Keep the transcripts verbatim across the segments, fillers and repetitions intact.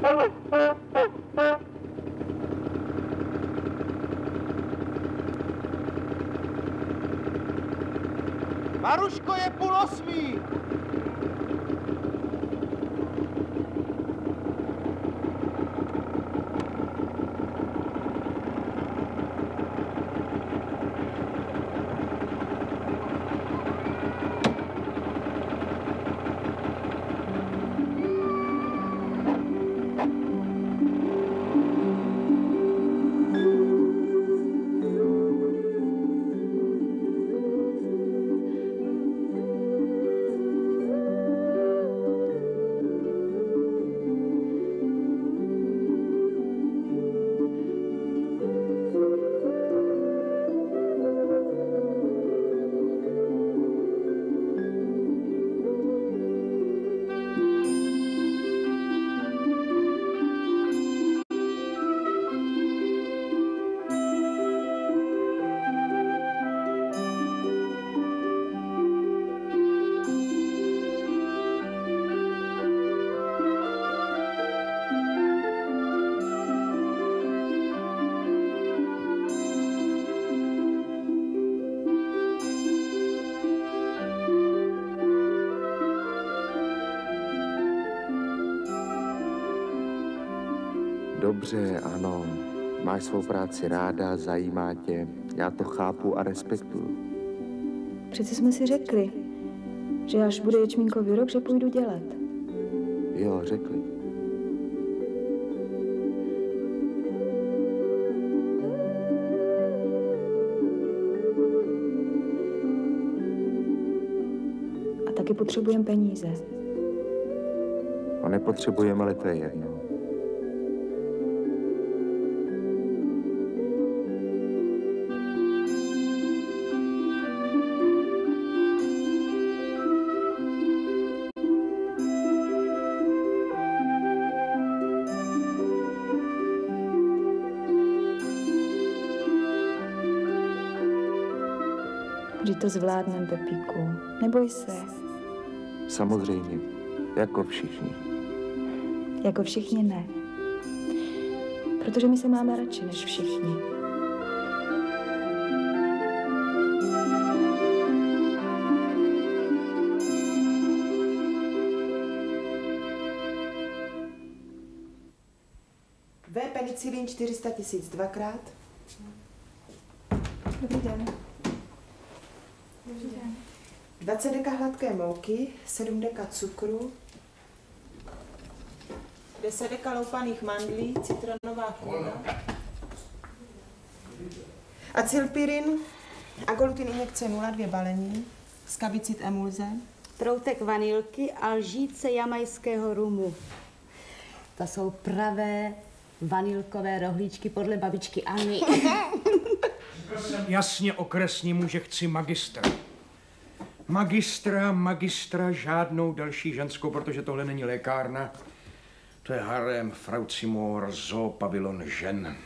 Maruško, je půl osmý! Dobře, ano, máš svou práci ráda, zajímá tě, já to chápu a respektuju. Přece jsme si řekli, že až bude ječmínkový rok, že půjdu dělat. Jo, řekli. A taky potřebujeme peníze. A nepotřebujeme, ale to je jedno. Že to zvládnem, Pepíku. Neboj se. Samozřejmě, jako všichni. Jako všichni ne. Protože my se máme radši než všichni. V penicilin čtyři sta tisíc dvakrát. Dobrý den. dvacet deka hladké mouky, sedm deka cukru, deset deka loupaných mandlí, citronová kůra, acylpirin, agolutin injekce nula, dvě balení, skabicid emulze, Troutek vanilky a lžíce jamajského rumu. To jsou pravé vanilkové rohlíčky podle babičky Anny. Jasně okresnímu, že chci magistra. Magistra, magistra, žádnou další ženskou, protože tohle není lékárna. To je harem, fraucimor, zoo, pavilon žen.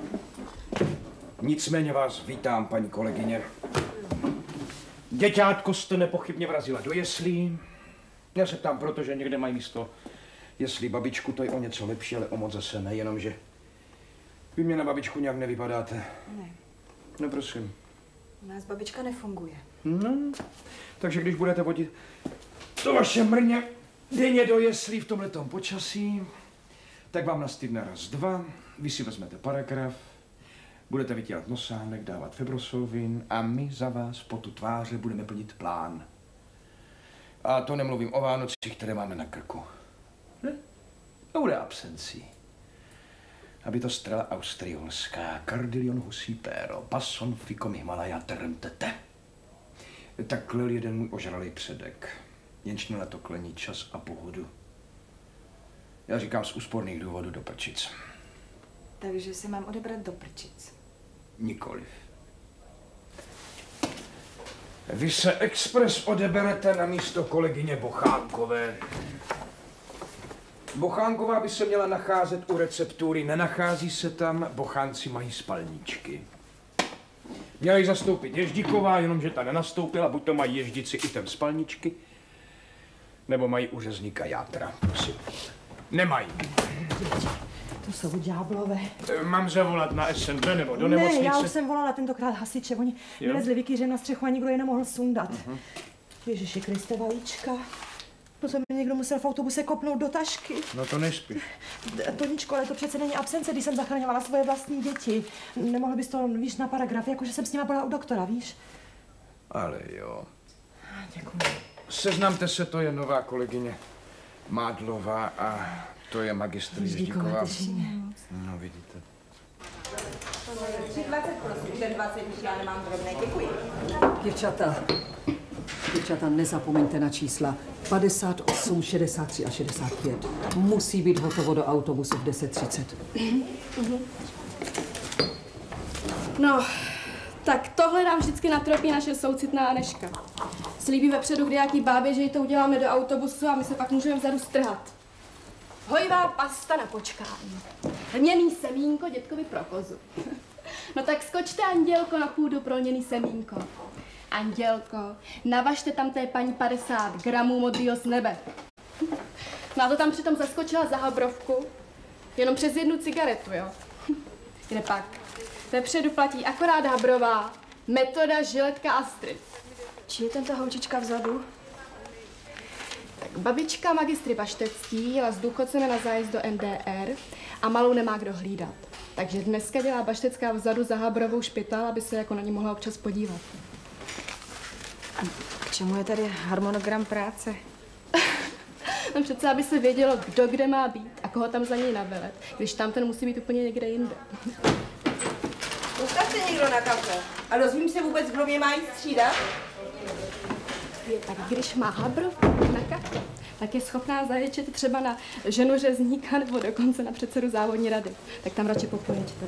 Nicméně vás vítám, paní kolegyně. Děťátko jste nepochybně vrazila do jeslí. Já se ptám, protože někde mají místo jeslí babičku, to je o něco lepší, ale o moc zase ne, jenomže vy mě na babičku nějak nevypadáte. Ne. No prosím. U nás babička nefunguje. No, takže když budete vodit to vaše mrně denně do jeslí v tomhletom počasí, tak vám nastydne raz, dva, vy si vezmete paragraf, budete vytírat nosánek, dávat fibrosolvin a my za vás po tu tváře budeme plnit plán. A to nemluvím o Vánocích, které máme na krku. Ne? To bude absencí. Aby to strela austriolská, Cardillion husí péro, Passon ficom Himalaya termtete. Tak klil jeden můj ožralý předek. Jenž měl na to klení čas a pohodu. Já říkám z úsporných důvodů do prčic. Takže se mám odebrat do prčic. Nikoliv. Vy se expres odeberete na místo kolegyně Bochánkové. Bochánková by se měla nacházet u receptury, nenachází se tam, Bochánci mají spalničky. Měla jí zastoupit Ježdíková, jenomže ta nenastoupila, buď to mají Ježdici i ten spalničky, nebo mají u řezníka játra, prosím. Nemají. děti. To jsou ďáblové. Mám zavolat na S N D nebo do nemocnice? Ne, já už jsem volala tentokrát hasiče. Oni vylezli vykyřem na střechu a nikdo je nemohl sundat. Uh-huh. Ježiši Kriste, vajíčka. To se mi někdo musel v autobuse kopnout do tašky. No to nespíš. Toničko, ale to přece není absence, když jsem zachraňovala svoje vlastní děti. Nemohl bys to, víš, na paragraf, jakože jsem s nima byla u doktora, víš? Ale jo. Děkuji. Seznamte se, to je nová kolegyně Mádlová a to je magistr Ježdíková. No, vidíte. tři dvacet, prosím, ten dvacet, já nemám drobné, děkuji. Děvčata, děvčata, nezapomeňte na čísla. padesát osm, šedesát tři a šedesát pět. Musí být hotovo do autobusu v deset třicet. No, tak tohle nám vždycky natropí naše soucitná Anežka. Slíbí vepředu k nějaký bábě, že jí to uděláme do autobusu a my se pak můžeme vzadu strhat. Hojivá pasta na počkání. Lněný semínko dětkovi pro kozu. No tak skočte, Andělko, na půdu pro lněný semínko. Andělko, navažte tam té paní padesát gramů modrýho z nebe. No a to tam přitom zaskočila za habrovku, jenom přes jednu cigaretu, jo. Kde pak? Vepředu platí akorát Habrová, Metoda, Žiletka, Astrid. Či je tento holčička vzadu? Tak babička magistry Baštecký jela s důchodcem na zájezd do N D R a malou nemá kdo hlídat. Takže dneska dělá Baštecká vzadu za Habrovou špital, aby se jako na ní mohla občas podívat. K čemu je tady harmonogram práce? No přece, aby se vědělo, kdo kde má být a koho tam za něj navelet, když tam ten musí být úplně někde jinde. Postavte někdo na kafe. A dozvím se vůbec, kdo mě má jít střídat? Je, tak když má Habrovku na kafe, tak je schopná zaječet třeba na ženu řezníka nebo dokonce na předsedu závodní rady. Tak tam radši popoječte.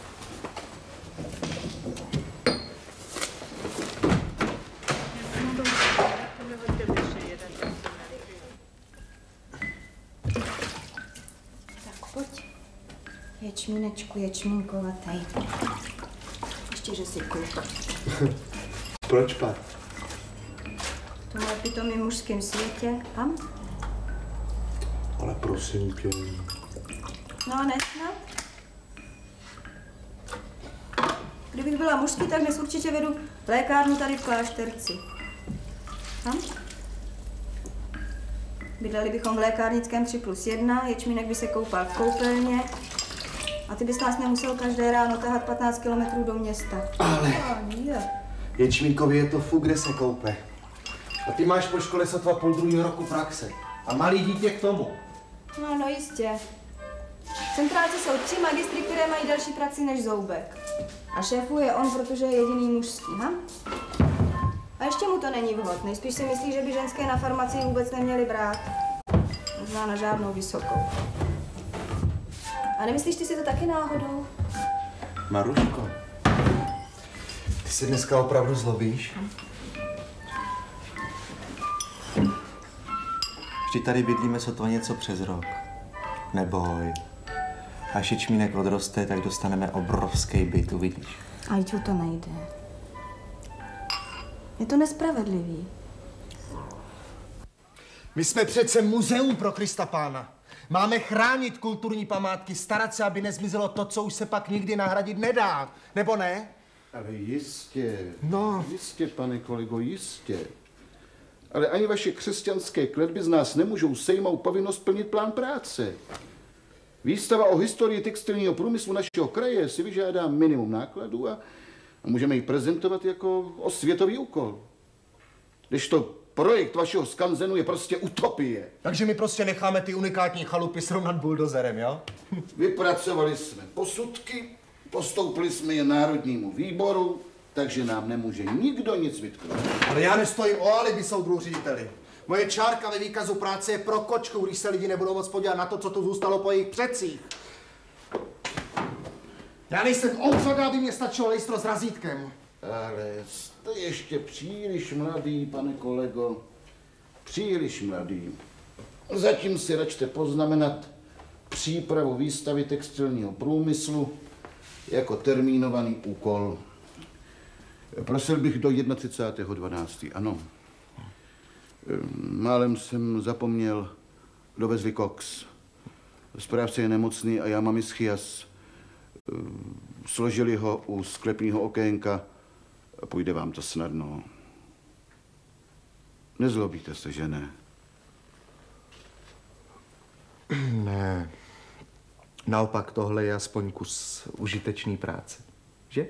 Tak pojď. Ječmínečku, ječmínkovatej. Ještě, že si koupil. Proč pak? V tomhle pitomým mužském světě, tam? Ale prosím tě. No, nesnad. Kdybych byla mužský, tak dnes určitě vedu lékárnu tady v Klášterci. Tam? Bydleli bychom v lékárnickém tři plus jedna, ječmínek by se koupal v koupelně a ty bys nás nemusel každé ráno tahat patnáct kilometrů do města. Ale No, Ječmínkovi je to fuk, kde se koupe. A ty máš po škole sotva půl druhého roku praxe. A malý dítě k tomu. No, no jistě. V centrálce jsou tři magistry, které mají další praxi než Zoubek. A šéfuje on, protože je jediný mužský, ha? A ještě mu to není vhod. Nejspíš si myslí, že by ženské na farmacii vůbec neměly brát. Možná na žádnou vysokou. A nemyslíš ty si to taky náhodou? Maruško, ty se dneska opravdu zlobíš? Vždyť tady bydlíme sotva něco přes rok. Neboj. Až ječmínek odroste, tak dostaneme obrovský byt, uvidíš. A jít to nejde. Je to nespravedlivý. My jsme přece muzeum pro Krista Pána. Máme chránit kulturní památky, starat se, aby nezmizelo to, co už se pak nikdy nahradit nedá. Nebo ne? Ale jistě. No. Jistě, pane kolego, jistě. Ale ani vaše křesťanské kletby z nás nemůžou sejmout povinnost plnit plán práce. Výstava o historii textilního průmyslu našeho kraje si vyžádá minimum nákladů a můžeme ji prezentovat jako osvětový úkol. Když to projekt vašeho skanzenu je prostě utopie. Takže my prostě necháme ty unikátní chalupy srovnat buldozerem, jo? Vypracovali jsme posudky, postoupili jsme je Národnímu výboru, takže nám nemůže nikdo nic vytknout. Ale já nestojím o alibi, soudruhu řediteli. Moje čárka ve výkazu práce je pro kočku, když se lidi nebudou moc podívat na to, co tu zůstalo po jejich předcích. Já nejsem ouřada, aby mě stačilo lejstro s razítkem. Ale jste ještě příliš mladý, pane kolego. Příliš mladý. Zatím si račte poznamenat přípravu výstavy textilního průmyslu jako termínovaný úkol. Prosil bych do třicátého prvního dvanáctého Ano. Málem jsem zapomněl, dovezli koks. Správce je nemocný a já mám ischias. Složili ho u sklepního okénka a půjde vám to snadno. Nezlobíte se, že ne? Ne. Naopak tohle je aspoň kus užitečný práce. Že?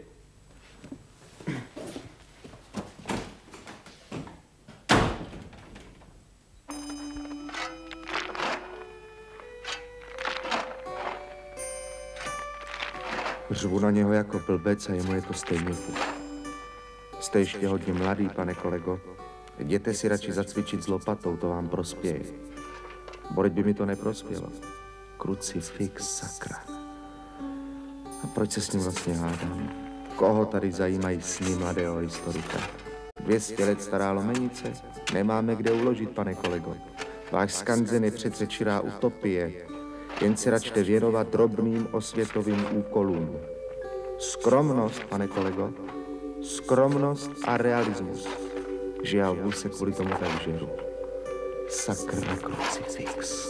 Řvu na něho jako blbec a jemu je to stejně. Jste ještě hodně mladý, pane kolego. Jděte si radši zacvičit s lopatou, to vám prospěje. Boreď by mi to neprospělo. Krucifix, sakra. A proč se s ním vlastně hádám? Koho tady zajímají sny mladého historika? dvě stě let stará lomenice? Nemáme kde uložit, pane kolego. Váš skanzen je přece čirá utopie. Jen se račte věnovat drobným osvětovým úkolům. Skromnost, pane kolego. Skromnost a realismus. Že já vůj se kvůli tomu tak žeru. Sakra krucifix.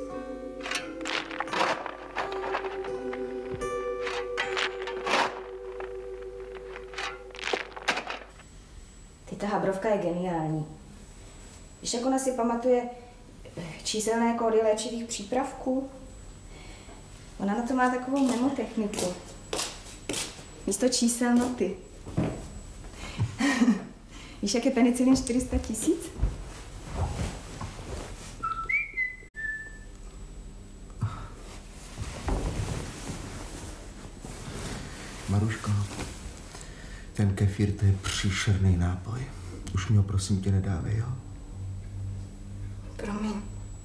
Ty, ta Habrovka je geniální. Víš, jak ona si pamatuje číselné kódy léčivých přípravků? Ona na to má takovou mnemotechniku. Místo čísel noty. Víš, jak je penicilin čtyři sta tisíc? Maruško, ten kefír, to je příšerný nápoj. Už mi ho prosím tě nedávej, jo? Promiň.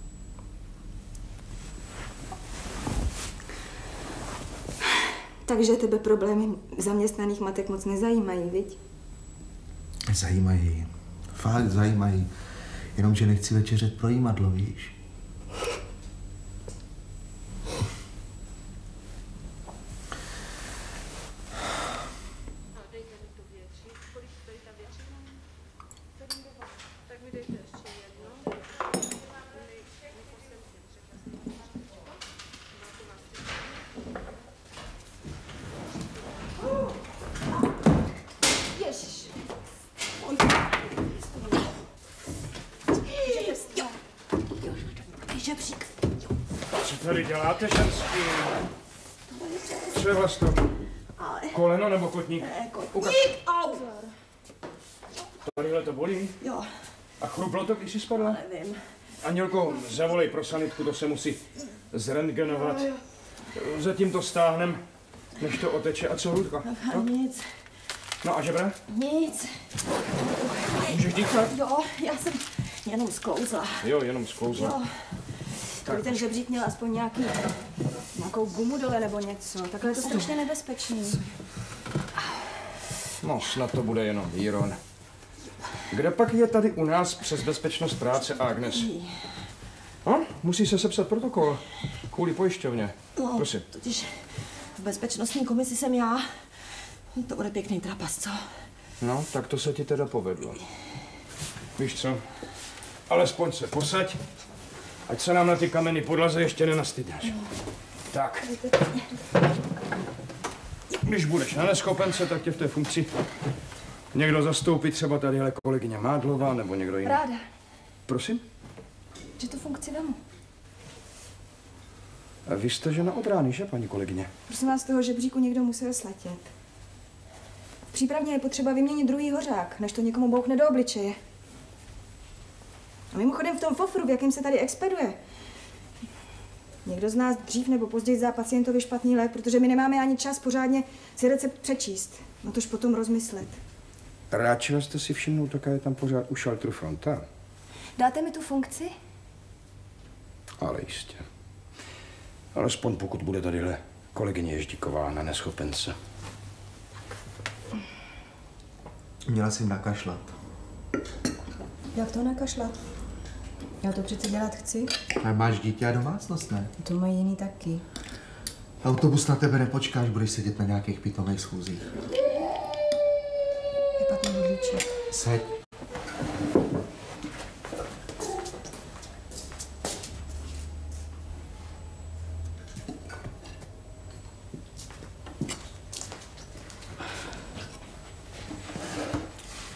Takže tebe problémy zaměstnaných matek moc nezajímají, viď? Zajímají. Fakt zajímají. Jenomže nechci večeřet pro jímadlo, víš? Co tady děláte, ženský? Co je vlastně? Koleno nebo kotník? Kotník, au! Tadyhle to bolí? Jo. A chruplo to, když jsi spadla? Nevím. Anělko, zavolej pro sanitku, to se musí zrentgenovat. Zatím to stáhnem, než to oteče. A co, Ludka? No, nic. No a žebra? Nic. Můžeš dýchat? Jo, já jsem jenom sklouzla. Jo, jenom sklouzla. Jo. Kdyby ten žebřík měl aspoň nějaký, nějakou gumu dole nebo něco. Takhle je to strašně nebezpečný. No, snad to bude jenom výron. Kde pak je tady u nás přes bezpečnost práce Agnes? No, musí se sepsat protokol. Kvůli pojišťovně. No, prosím. Totiž v bezpečnostní komisi jsem já. To bude pěkný trapas, co? No, tak to se ti teda povedlo. Víš co? Alespoň se posaď, ať se nám na ty kameny podlaze ještě nenastydneš. No. Tak. Když budeš na neschopence, tak tě v té funkci někdo zastoupí, třeba tadyhle kolegyně Mádlová nebo někdo jiný. Ráda. Prosím? Že tu funkci vemu. A vy jste žena od rány, že, paní kolegyně? Prosím vás, z toho žebříku někdo musel sletět. V přípravně je potřeba vyměnit druhý hořák, než to někomu bouchne do obličeje. A mimochodem v tom fofru, v jakém se tady expeduje, někdo z nás dřív nebo později dá pacientovi špatný lék, protože my nemáme ani čas pořádně si recept přečíst. No tož potom rozmyslet. Ráčila jste si všimnout, jaká je tam pořád u šaltru fronta? Dáte mi tu funkci? Ale jistě. Alespoň pokud bude tadyhle kolegyně Ježdíková na neschopence. Měla jsem nakašlat. Jak to nakašlat? Já to přece dělat chci. A máš dítě a domácnost, ne? To mají jiný taky. Autobus na tebe nepočká, až budeš sedět na nějakých pitomých schůzích. Je pak neodličí. Seď.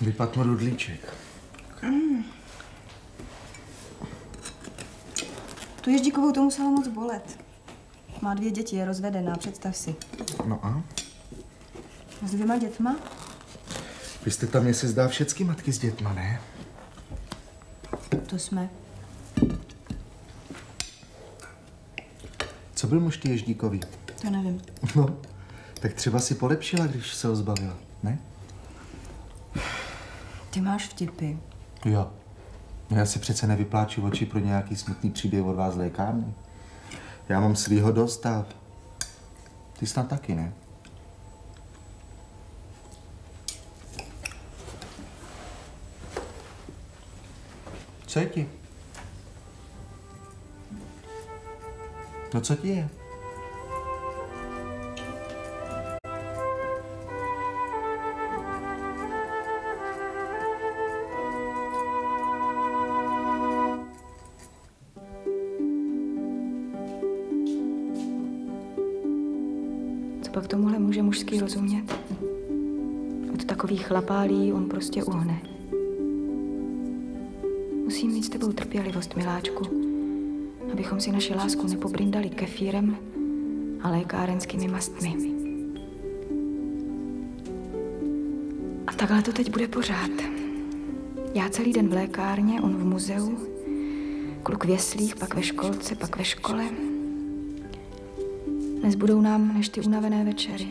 Vypadl rudlíček. Mm. Tu Ježdíkovou to muselo moc bolet. Má dvě děti, je rozvedená, představ si. No a? S dvěma dětma? Vy jste tam, mě se zdá, všecky matky s dětma, ne? To jsme. Co byl muž ty Ježdíkový? To nevím. No, tak třeba si polepšila, když se ho zbavila, ne? Ty máš vtipy. Jo. No já si přece nevypláču oči pro nějaký smutný příběh od vás z lékárny. Já mám svýho dost a ty snad taky, ne? Co je ti? No co ti je? Co pak tomuhle může mužský rozumět? Od takových chlapálí on prostě uhne. Musím mít s tebou trpělivost, miláčku, abychom si naši lásku nepobrindali kefírem a lékárenskými mastmi. A takhle to teď bude pořád. Já celý den v lékárně, on v muzeu, kluk v jeslích, pak ve školce, pak ve škole. Nezbudou nám než ty unavené večery.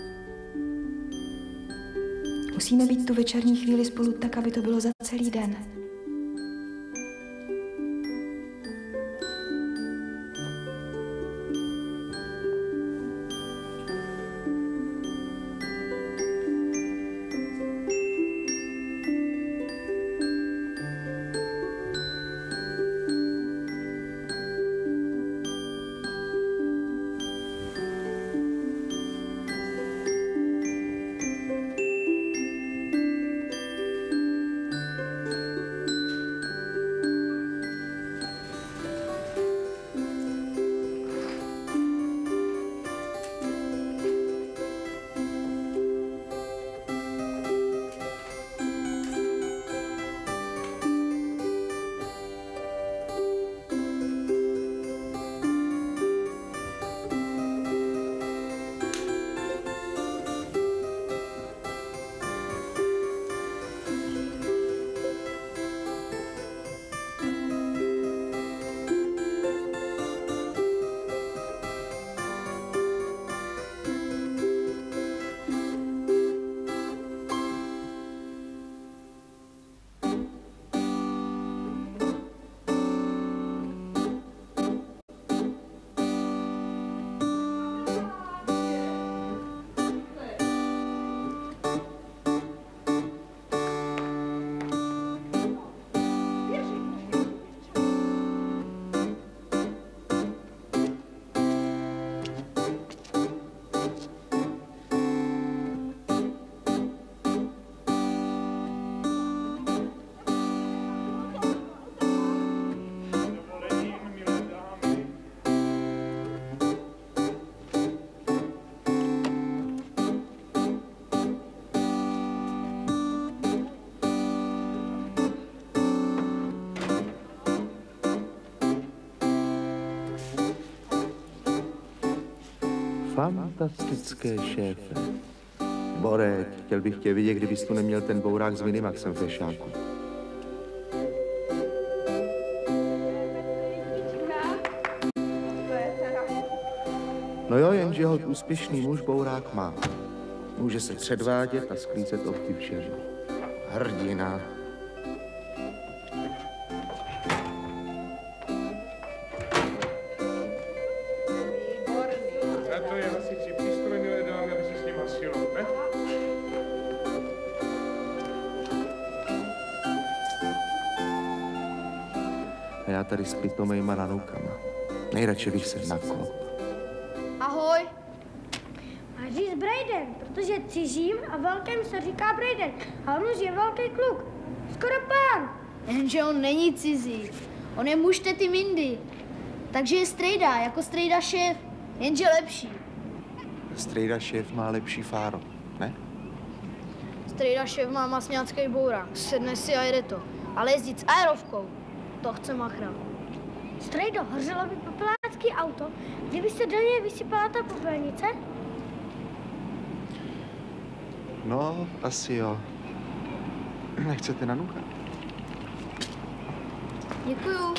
Musíme být tu večerní chvíli spolu tak, aby to bylo za celý den. Fantastické, šéfe. Borek, chtěl bych tě vidět, kdybys tu neměl ten bourák s Minimaxem v fešáku. No jo, jenže hod úspěšný muž bourák má. Může se předvádět a sklízet ohty všem. Hrdina. A já tady s pitomejma nanukama. Nejradši bych se naklop. Ahoj. Máš říct Brejden, protože cizím a velkým se říká Brejden. A on už je velký kluk. Skoro pán. Jenže on není cizí. On je muž tety Mindy. Takže je strejda, jako strejda šéf. Jenže lepší. Strejda šéf má lepší fáro, ne? Strejda šéf má masňácký bourák, sedne si a jede to. Ale jezdit s aerovkou, to chce machra. Strejdo, hořelo by popelácký auto, kdyby se do něj vysypala ta popelnice? No, asi jo. Nechcete nanúchat? Děkuju.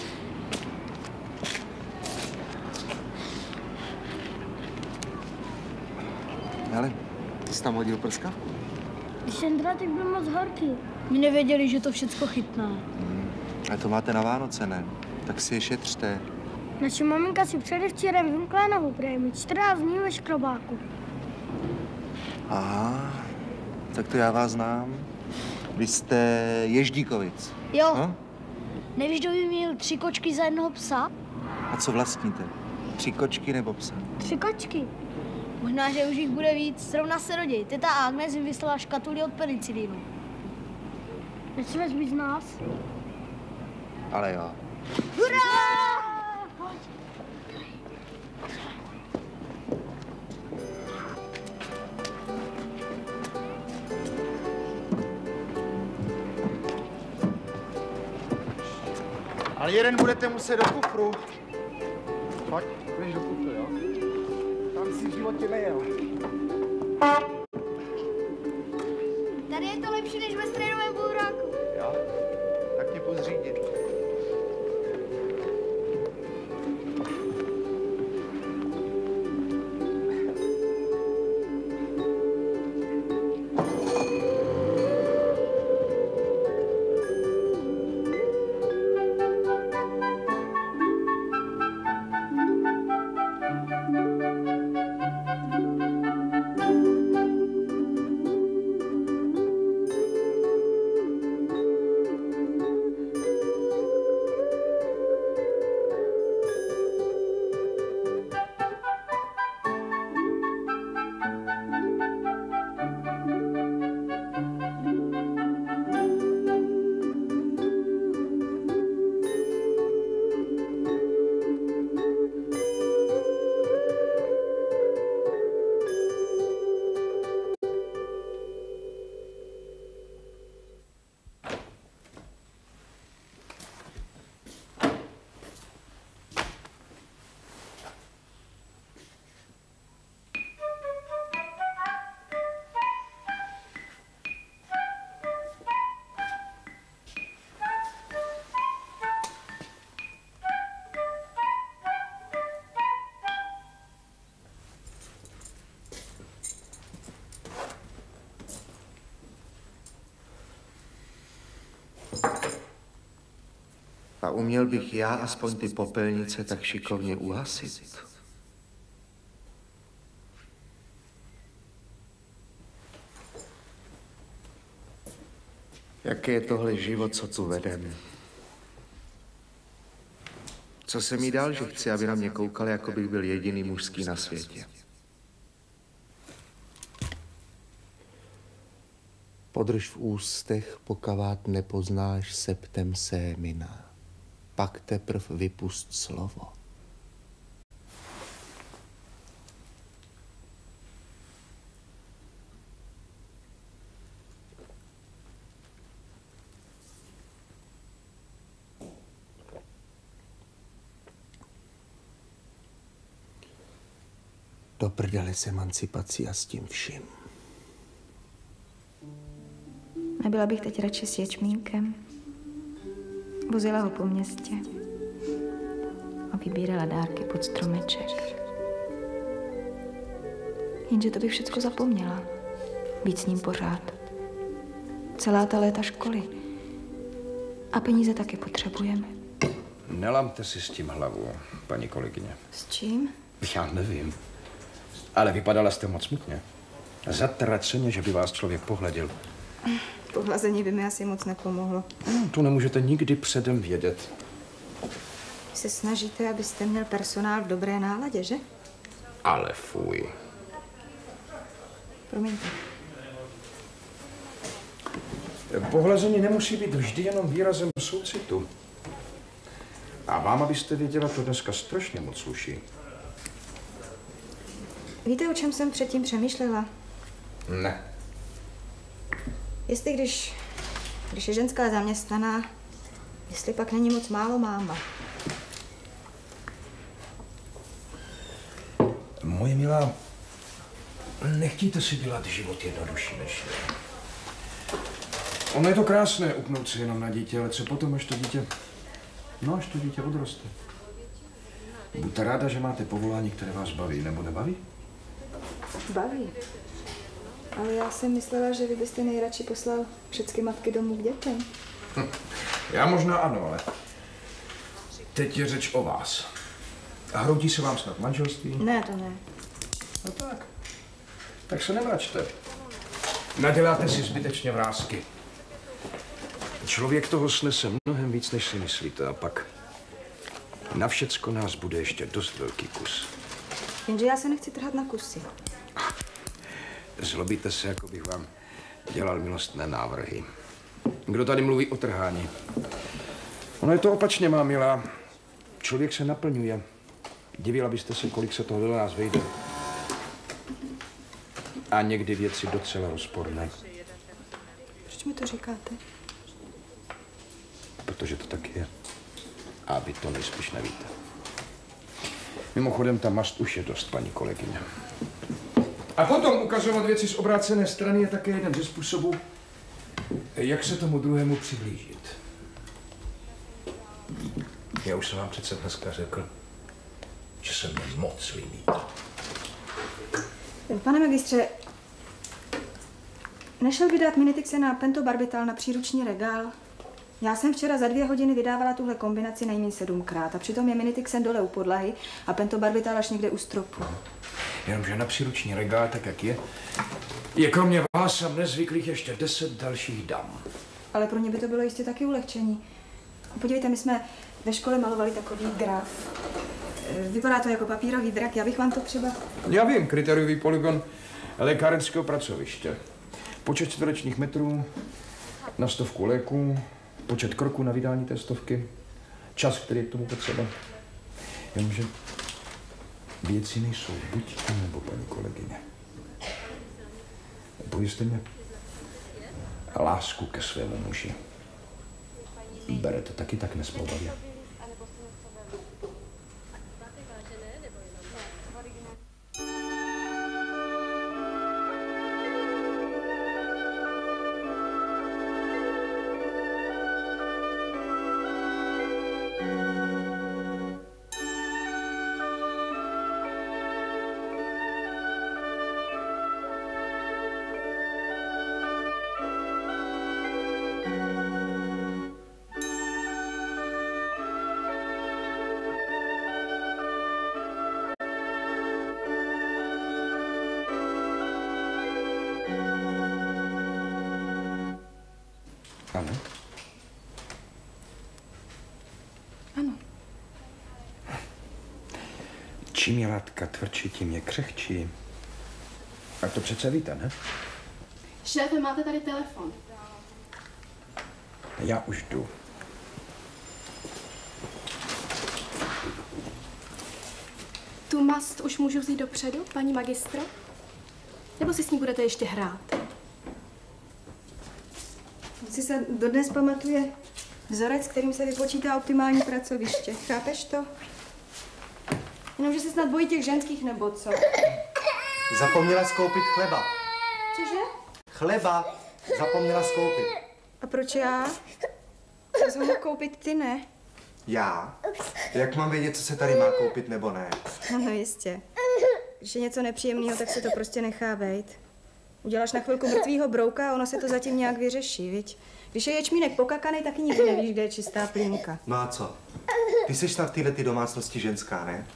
Ale ty jsi tam hodil prskavku. Když ten drátek byl moc horký. My nevěděli, že to všecko chytná. Hmm. A to máte na Vánoce, ne? Tak si je šetřte. Naše maminka si předevčírem vymkla nohu, protože mít čtrnáct dní ve škrobáku. Aha, tak to já vás znám. Vy jste Ježdíkovic. Jo. No? Nevíš, kdo by měl tři kočky za jednoho psa? A co vlastníte? Tři kočky nebo psa? Tři kočky. Možná, že už jich bude víc. Zrovna se rodí. Teta Agnes jim vyslala škatuli od penicilínu. Nechceš být z nás? Ale jo. Hurá! Ale jeden budete muset do kufru. Pojď, běž do kufru, jo? Tam si v životě nejel. Tady je to lepší než ve strejnovém bouráku. Jo? Tak tě pozřídit. A uměl bych já aspoň ty popelnice tak šikovně uhasit. Jaký je tohle život, co tu vedem? Co se mi dal, že chci, aby na mě koukali, jako bych byl jediný mužský na světě? Podrž v ústech, pokavát nepoznáš septem sémina. Pak teprv vypust slovo. Do prdele s emancipací a s tím vším. Nebyla bych teď radši s ječmínkem. Vozila ho po městě a vybírala dárky pod stromeček. Jenže to bych všecko zapomněla. Být s ním pořád. Celá ta léta školy. A peníze taky potřebujeme. Nelamte si s tím hlavu, paní kolegyně. S čím? Já nevím. Ale vypadala jste moc smutně. Zatraceně, že by vás člověk pohladil. Pohlazení by mi asi moc nepomohlo. Hmm, to nemůžete nikdy předem vědět. Vy se snažíte, abyste měl personál v dobré náladě, že? Ale fuj. Promiňte. Pohlazení nemusí být vždy jenom výrazem soucitu. A vám, abyste věděla, to dneska strašně moc sluší. Víte, o čem jsem předtím přemýšlela? Ne. Jestli když, když je ženská zaměstnaná, jestli pak není moc málo máma. Moje milá, nechtějte si dělat život jednodušší než je. Ono je to krásné upnout si jenom na dítě, ale co potom, až to dítě, no až to dítě odroste. Buďte ráda, že máte povolání, které vás baví, nebo nebaví? Baví. Ale já jsem myslela, že vy byste nejradši poslal všechny matky domů k dětem. Hm. Já možná ano, ale teď je řeč o vás. A hroutí se vám snad manželství? Ne, to ne. No tak. Tak se nevračte. Naděláte si zbytečně vrásky. Člověk toho snese mnohem víc, než si myslíte, a pak na všecko nás bude ještě dost velký kus. Jenže já se nechci trhat na kusy. Zlobíte se, jako bych vám dělal milostné návrhy. Kdo tady mluví o trhání? Ono je to opačně, má milá. Člověk se naplňuje. Divila byste se, kolik se toho do nás vejde. A někdy věci docela rozporné. Proč mi to říkáte? Protože to tak je. A vy to nejspíš nevíte. Mimochodem, ta mast už je dost, paní kolegyně. A potom ukazovat věci z obrácené strany je také jeden ze způsobů, jak se tomu druhému přiblížit. Já už jsem vám přece dneska řekl, že se mně moc líbí. Pane magistře, nešel by dát Minitixe na pentobarbital na příruční regál? Já jsem včera za dvě hodiny vydávala tuhle kombinaci nejméně sedmkrát a přitom je Minitixen dole u podlahy a pentobarbital až někde u stropu. Jenomže na příruční regál, tak jak je, je kromě vás a mne zvyklých ještě deset dalších dam. Ale pro ně by to bylo jistě taky ulehčení. Podívejte, my jsme ve škole malovali takový graf. Vypadá to jako papírový drak, já bych vám to třeba... Já vím, kritériový polygon lékárenského pracoviště. Počet čtverečních metrů na stovku léků, počet kroků na vydání té stovky, čas, který je k tomu potřeba. Jenomže věci nejsou buď a nebo, paní kolegyně. Povězte mě, lásku ke svému muži berete taky tak nesmlouvavě. Ano? Ano. Čím je látka tvrdší, tím je křehčí. A to přece víte, ne? Šéfe, máte tady telefon. Já už jdu. Tu mast už můžu vzít dopředu, paní magistro? Nebo si s ní budete ještě hrát? Si se dodnes pamatuje vzorec, kterým se vypočítá optimální pracoviště. Chápeš to? Jenomže se snad bojí těch ženských, nebo co? Zapomněla skoupit chleba. Cože? Chleba zapomněla skoupit. A proč já? Jsi ho mohl koupit ty, ne? Já? Jak mám vědět, co se tady má koupit nebo ne? Ano, jistě. Když je něco nepříjemného, tak se to prostě nechá vejít. Uděláš na chvilku mrtvýho brouka a ono se to zatím nějak vyřeší, viď? Když je ječmínek pokakanej, taky nikdy nevíš, kde je čistá plínka. No a co? Ty jsi snad v této domácnosti ženská, ne?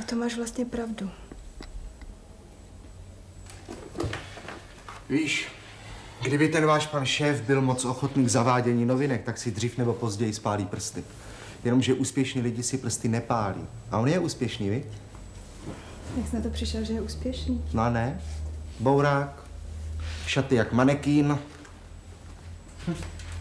to máš vlastně pravdu. Víš, kdyby ten váš pan šéf byl moc ochotný k zavádění novinek, tak si dřív nebo později spálí prsty. Jenomže úspěšní lidi si prsty nepálí. A on je úspěšný, viď? Jak jsi na to přišel, že je úspěšný? No a ne. Bourák, šaty jak manekín. Hm.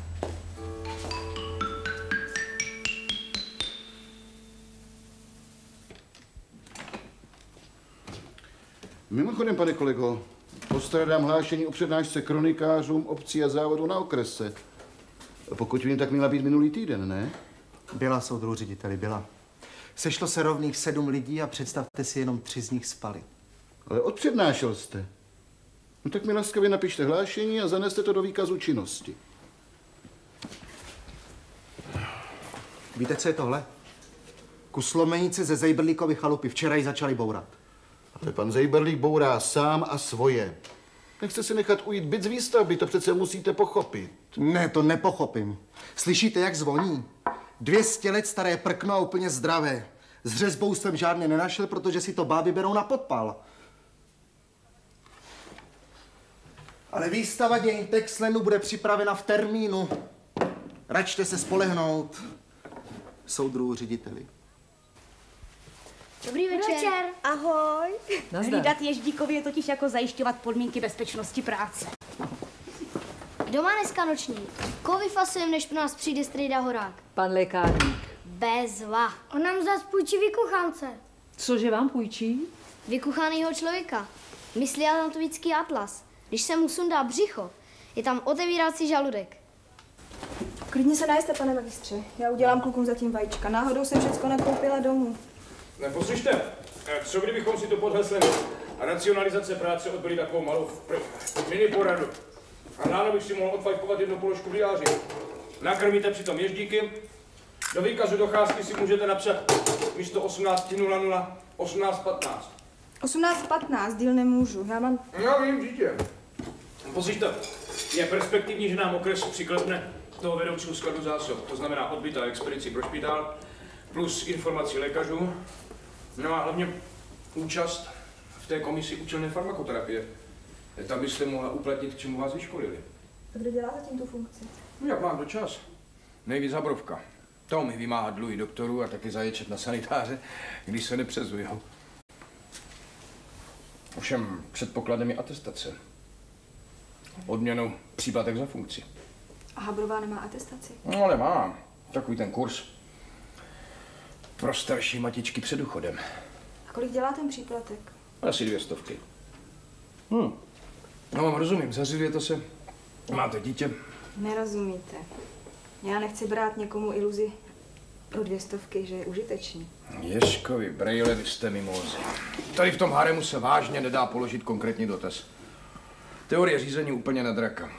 Mimochodem, pane kolego, postrádám hlášení o přednášce kronikářům obcí a závodu na okrese. Pokud vím, tak měla být minulý týden, ne? Byla, soudruhu řediteli, byla. Sešlo se rovných sedm lidí a představte si, jenom tři z nich spali. Ale odpřednášel jste. No tak mi laskavě napište hlášení a zaneste to do výkazu činnosti. Víte, co je tohle? Kus lomenice ze Zejbrlíkovy chalupy. Včera ji začali bourat. Ale pan Zejbrlík bourá sám a svoje. Nechce si nechat ujít byt z výstavby, to přece musíte pochopit. Ne, to nepochopím. Slyšíte, jak zvoní? Dvě stě let staré prkno a úplně zdravé. S řezbou jsem žádně nenašel, protože si to báby berou na podpal. Ale výstava dějin Texlenu bude připravena v termínu. Račte se spolehnout. Soudruhu řediteli. Dobrý večer. večer. Ahoj. Hlídat Ježdíkovi je totiž jako zajišťovat podmínky bezpečnosti práce. Kdo má dneska noční? Koho vyfasujem, než pro nás přijde strejda Horák? Pan lékárník. Bezva. On nám zas půjčí vykuchánce. Cože vám půjčí? Vykuchánýho člověka. Myslí anatomický atlas. Když se mu sundá břicho, je tam otevírací žaludek. Klidně se najeste, pane magistře. Já udělám klukům zatím vajíčka. Náhodou jsem všecko nakoupila domů. Ne, poslyšte, co kdybychom si to pod heslem racionalizace práce odbyli takovou malou mini poradu. A ráno bych si mohl odfajkovat jednu položku v diáři. Nakrmíte přitom Ježdíky. Do výkazu docházky si můžete napsat místo osmnáct nula nula osmnáct patnáct. osmnáct patnáct, díl nemůžu. Já mám... Já vím, dítě. Poslyšte, je perspektivní, že nám okres přiklepne toho vedoucího skladu zásob. To znamená odbyt a expedici pro špitál, plus informací lékařů. No a hlavně účast v té komisi účelné farmakoterapie. Tam byste mohla uplatnit, k čemu vás vyškolili. A kdo dělá zatím tu funkci? No jak mám dočas? Nejvíc Habrovka. To mi vymáhá dluhy doktorů a taky zaječet na sanitáře, když se nepřezujou. Ovšem předpokladem je atestace. Odměnou příplatek za funkci. A Habrová nemá atestaci? No ale má. Takový ten kurz. Pro starší matičky před důchodem. A kolik dělá ten příplatek? Asi dvě stovky. Hm. No vám rozumím, zařizuje to se. Máte dítě? Nerozumíte. Já nechci brát někomu iluzi pro dvě stovky, že je užitečný. Ježkovi, brejle, vy jste mimozi. Tady v tom haremu se vážně nedá položit konkrétní dotaz. Teorie řízení úplně na draka.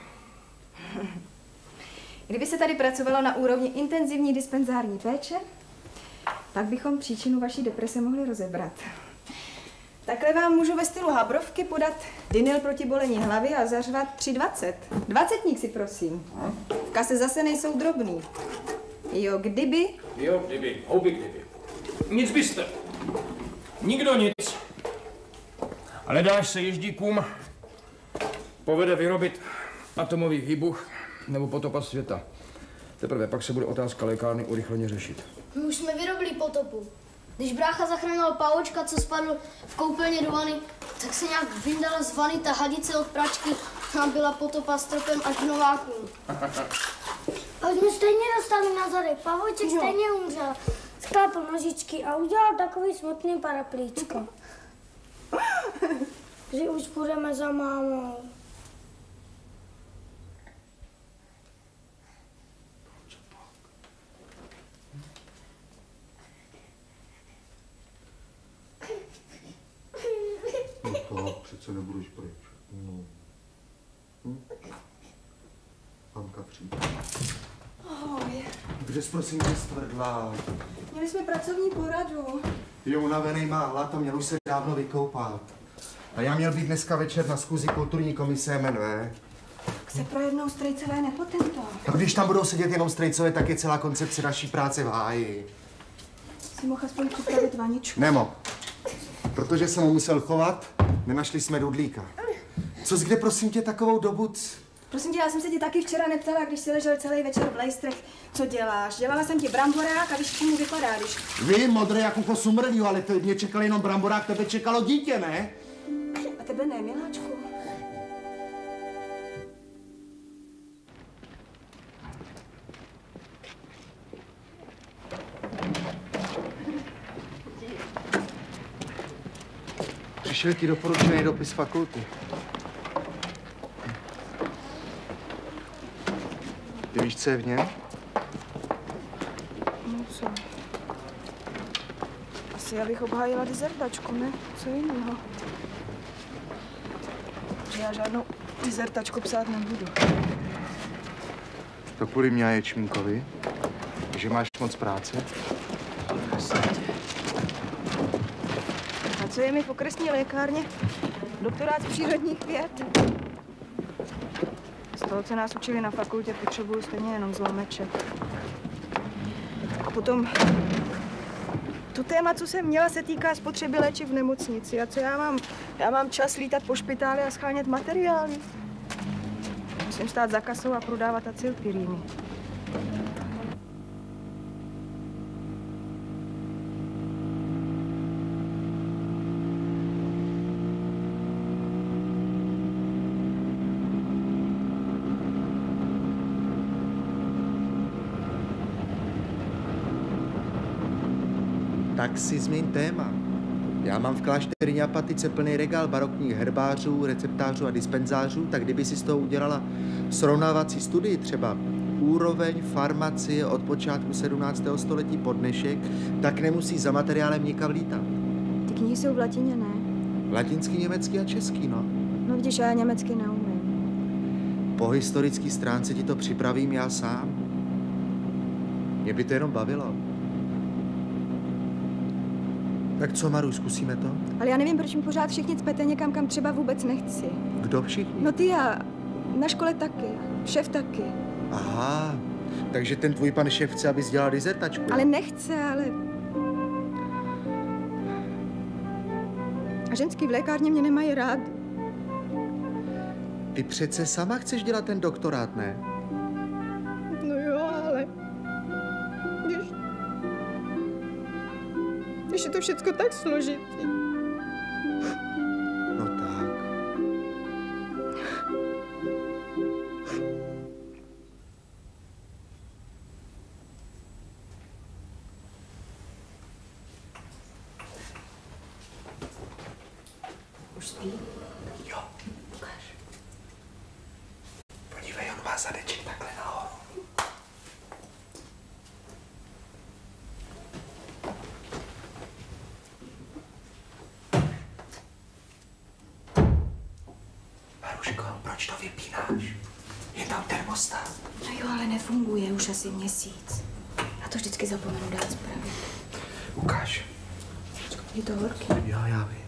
Kdyby se tady pracovalo na úrovni intenzivní dispenzární péče, pak bychom příčinu vaší deprese mohli rozebrat. Takhle vám můžu ve stylu Habrovky podat dinyl proti bolení hlavy a zařvat tři dvacet. Dvacetník si prosím. V kase zase nejsou drobný. Jo, kdyby... Jo, kdyby. Houby kdyby. Nic byste. Nikdo nic. Ale dáš se Ježdíkům povede vyrobit atomový výbuch nebo potopa světa. Teprve pak se bude otázka lékárny urychleně řešit. My už jsme vyrobili potopu. Když brácha zachránil pavočka, co spadl v koupelně do vany, tak se nějak vyndala z vany ta hadice od pračky a byla potopa s tropem až k novákům. A jsme stejně dostali na zadek. Pavoček no. stejně umřel. Sklápl nožičky a udělal takový smutný paraplíčko. Že už půjdeme za mámou. No to přece nebudeš pryč. No. Hm? Mamka přijde. Ahoj. Kde jsi prosím tě stvrdla? Měli jsme pracovní poradu. Jo, unavený má hlad a měl už se dávno vykoupat. A já měl být dneska večer na schůzi kulturní komise M N V. Se projednou strejcové nepotento. A když tam budou sedět jenom strejcové, tak je celá koncepce naší práce v háji. Jsi mohl aspoň připravit vaničku? Nemo. protože jsem ho musel chovat, nenašli jsme Dudlíka. Co jsi kde, prosím tě, takovou dobu? Prosím tě, já jsem se tě taky včera neptala, když jsi ležel celý večer v lejstrech, co děláš. Dělala jsem ti bramborák a víš, k čemu vypadá, když... Vím, modré jak ucho sumrlího, ale to mě čekal jenom bramborák, tebe čekalo dítě, ne? A tebe ne, miláčku. Přišel ti doporučený dopis fakulty. Ty víš, co je v něm? No co? Asi abych obhájila dizertačku, ne? Co jiného? Že já žádnou dizertačku psát nebudu. To kvůli mě a Ječmínkovi? Že máš moc práce? A co je mi v okresní lékárně? Doktorát z přírodních věd. Z toho, co nás učili na fakultě, potřebuju stejně jenom zlomeček. A potom to téma, co jsem měla, se týká spotřeby léčiv v nemocnici. A co já mám? Já mám čas lítat po špitáli a schánět materiály. Musím stát za kasou a prodávat acylpiríny. Tak si změň téma. Já mám v klášterní Apatice plný regál barokních herbářů, receptářů a dispenzářů, tak kdyby si z toho udělala srovnávací studii, třeba úroveň farmacie od počátku sedmnáctého století po dnešek, tak nemusí za materiálem nikam lítat. Ty knihy jsou v latině, ne? Latinský, německý a český, no. No vidíš, já německy neumím. Po historické stránce ti to připravím já sám. Mě by to jenom bavilo. Tak co, Maru, zkusíme to? Ale já nevím, proč mi pořád všichni cpete někam, kam třeba vůbec nechci. Kdo všichni? No ty já. Na škole taky. Šéf taky. Aha, takže ten tvůj pan šéf chce, abys dělal dizertačku. Ale nechce, ale... A ženský v lékárně mě nemají rád. Ty přece sama chceš dělat ten doktorát, ne? No jo, ale... Když... Když je to všecko tak složitý. No tak. Už spí? Jo. Ukáž. Podívej, on má zadeček takhle nahoru. Maruško, proč to vypínáš? Je tam termostat. No jo, ale nefunguje už asi měsíc. Já to vždycky zapomenu dát spravit. Ukáž. Je to horký. Jo, já vím.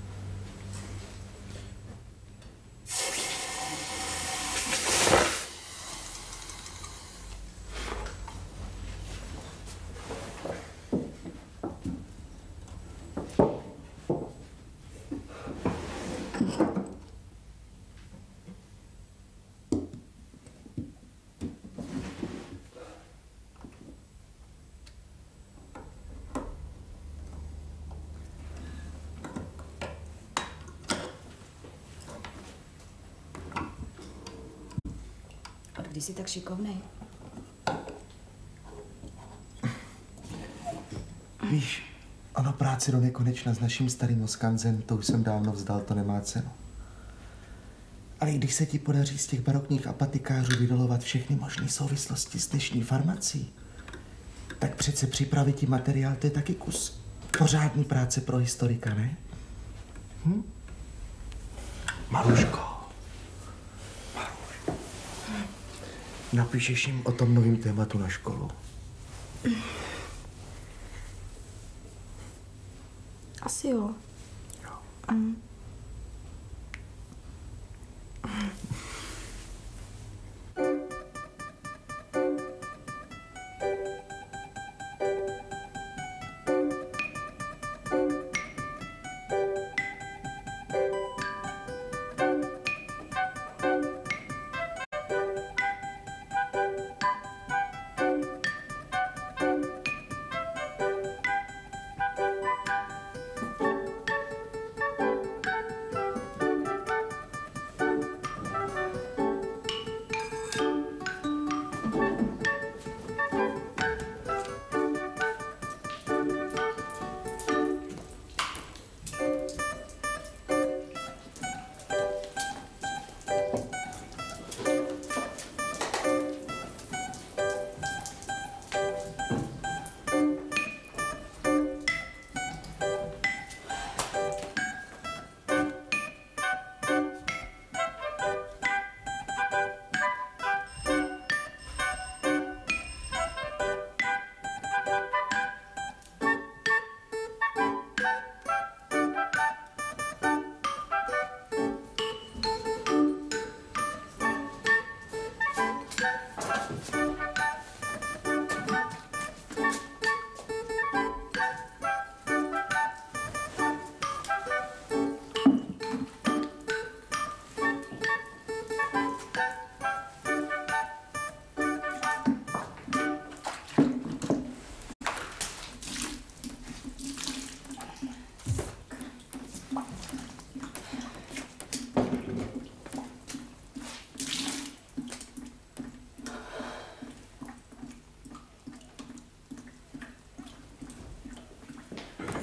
Kdy jsi tak šikovnej? Víš, ono práce do nekonečna s naším starým Oskanzem, to už jsem dávno vzdal, to nemá cenu. Ale když se ti podaří z těch barokních apatikářů vydolovat všechny možné souvislosti s dnešní farmací, tak přece připravit ti materiál, to je taky kus pořádný práce pro historika, ne? Hm? Maruško. Maruško. Napíšeš jim o tom novém tématu na školu. Asi jo. Jo. Mm.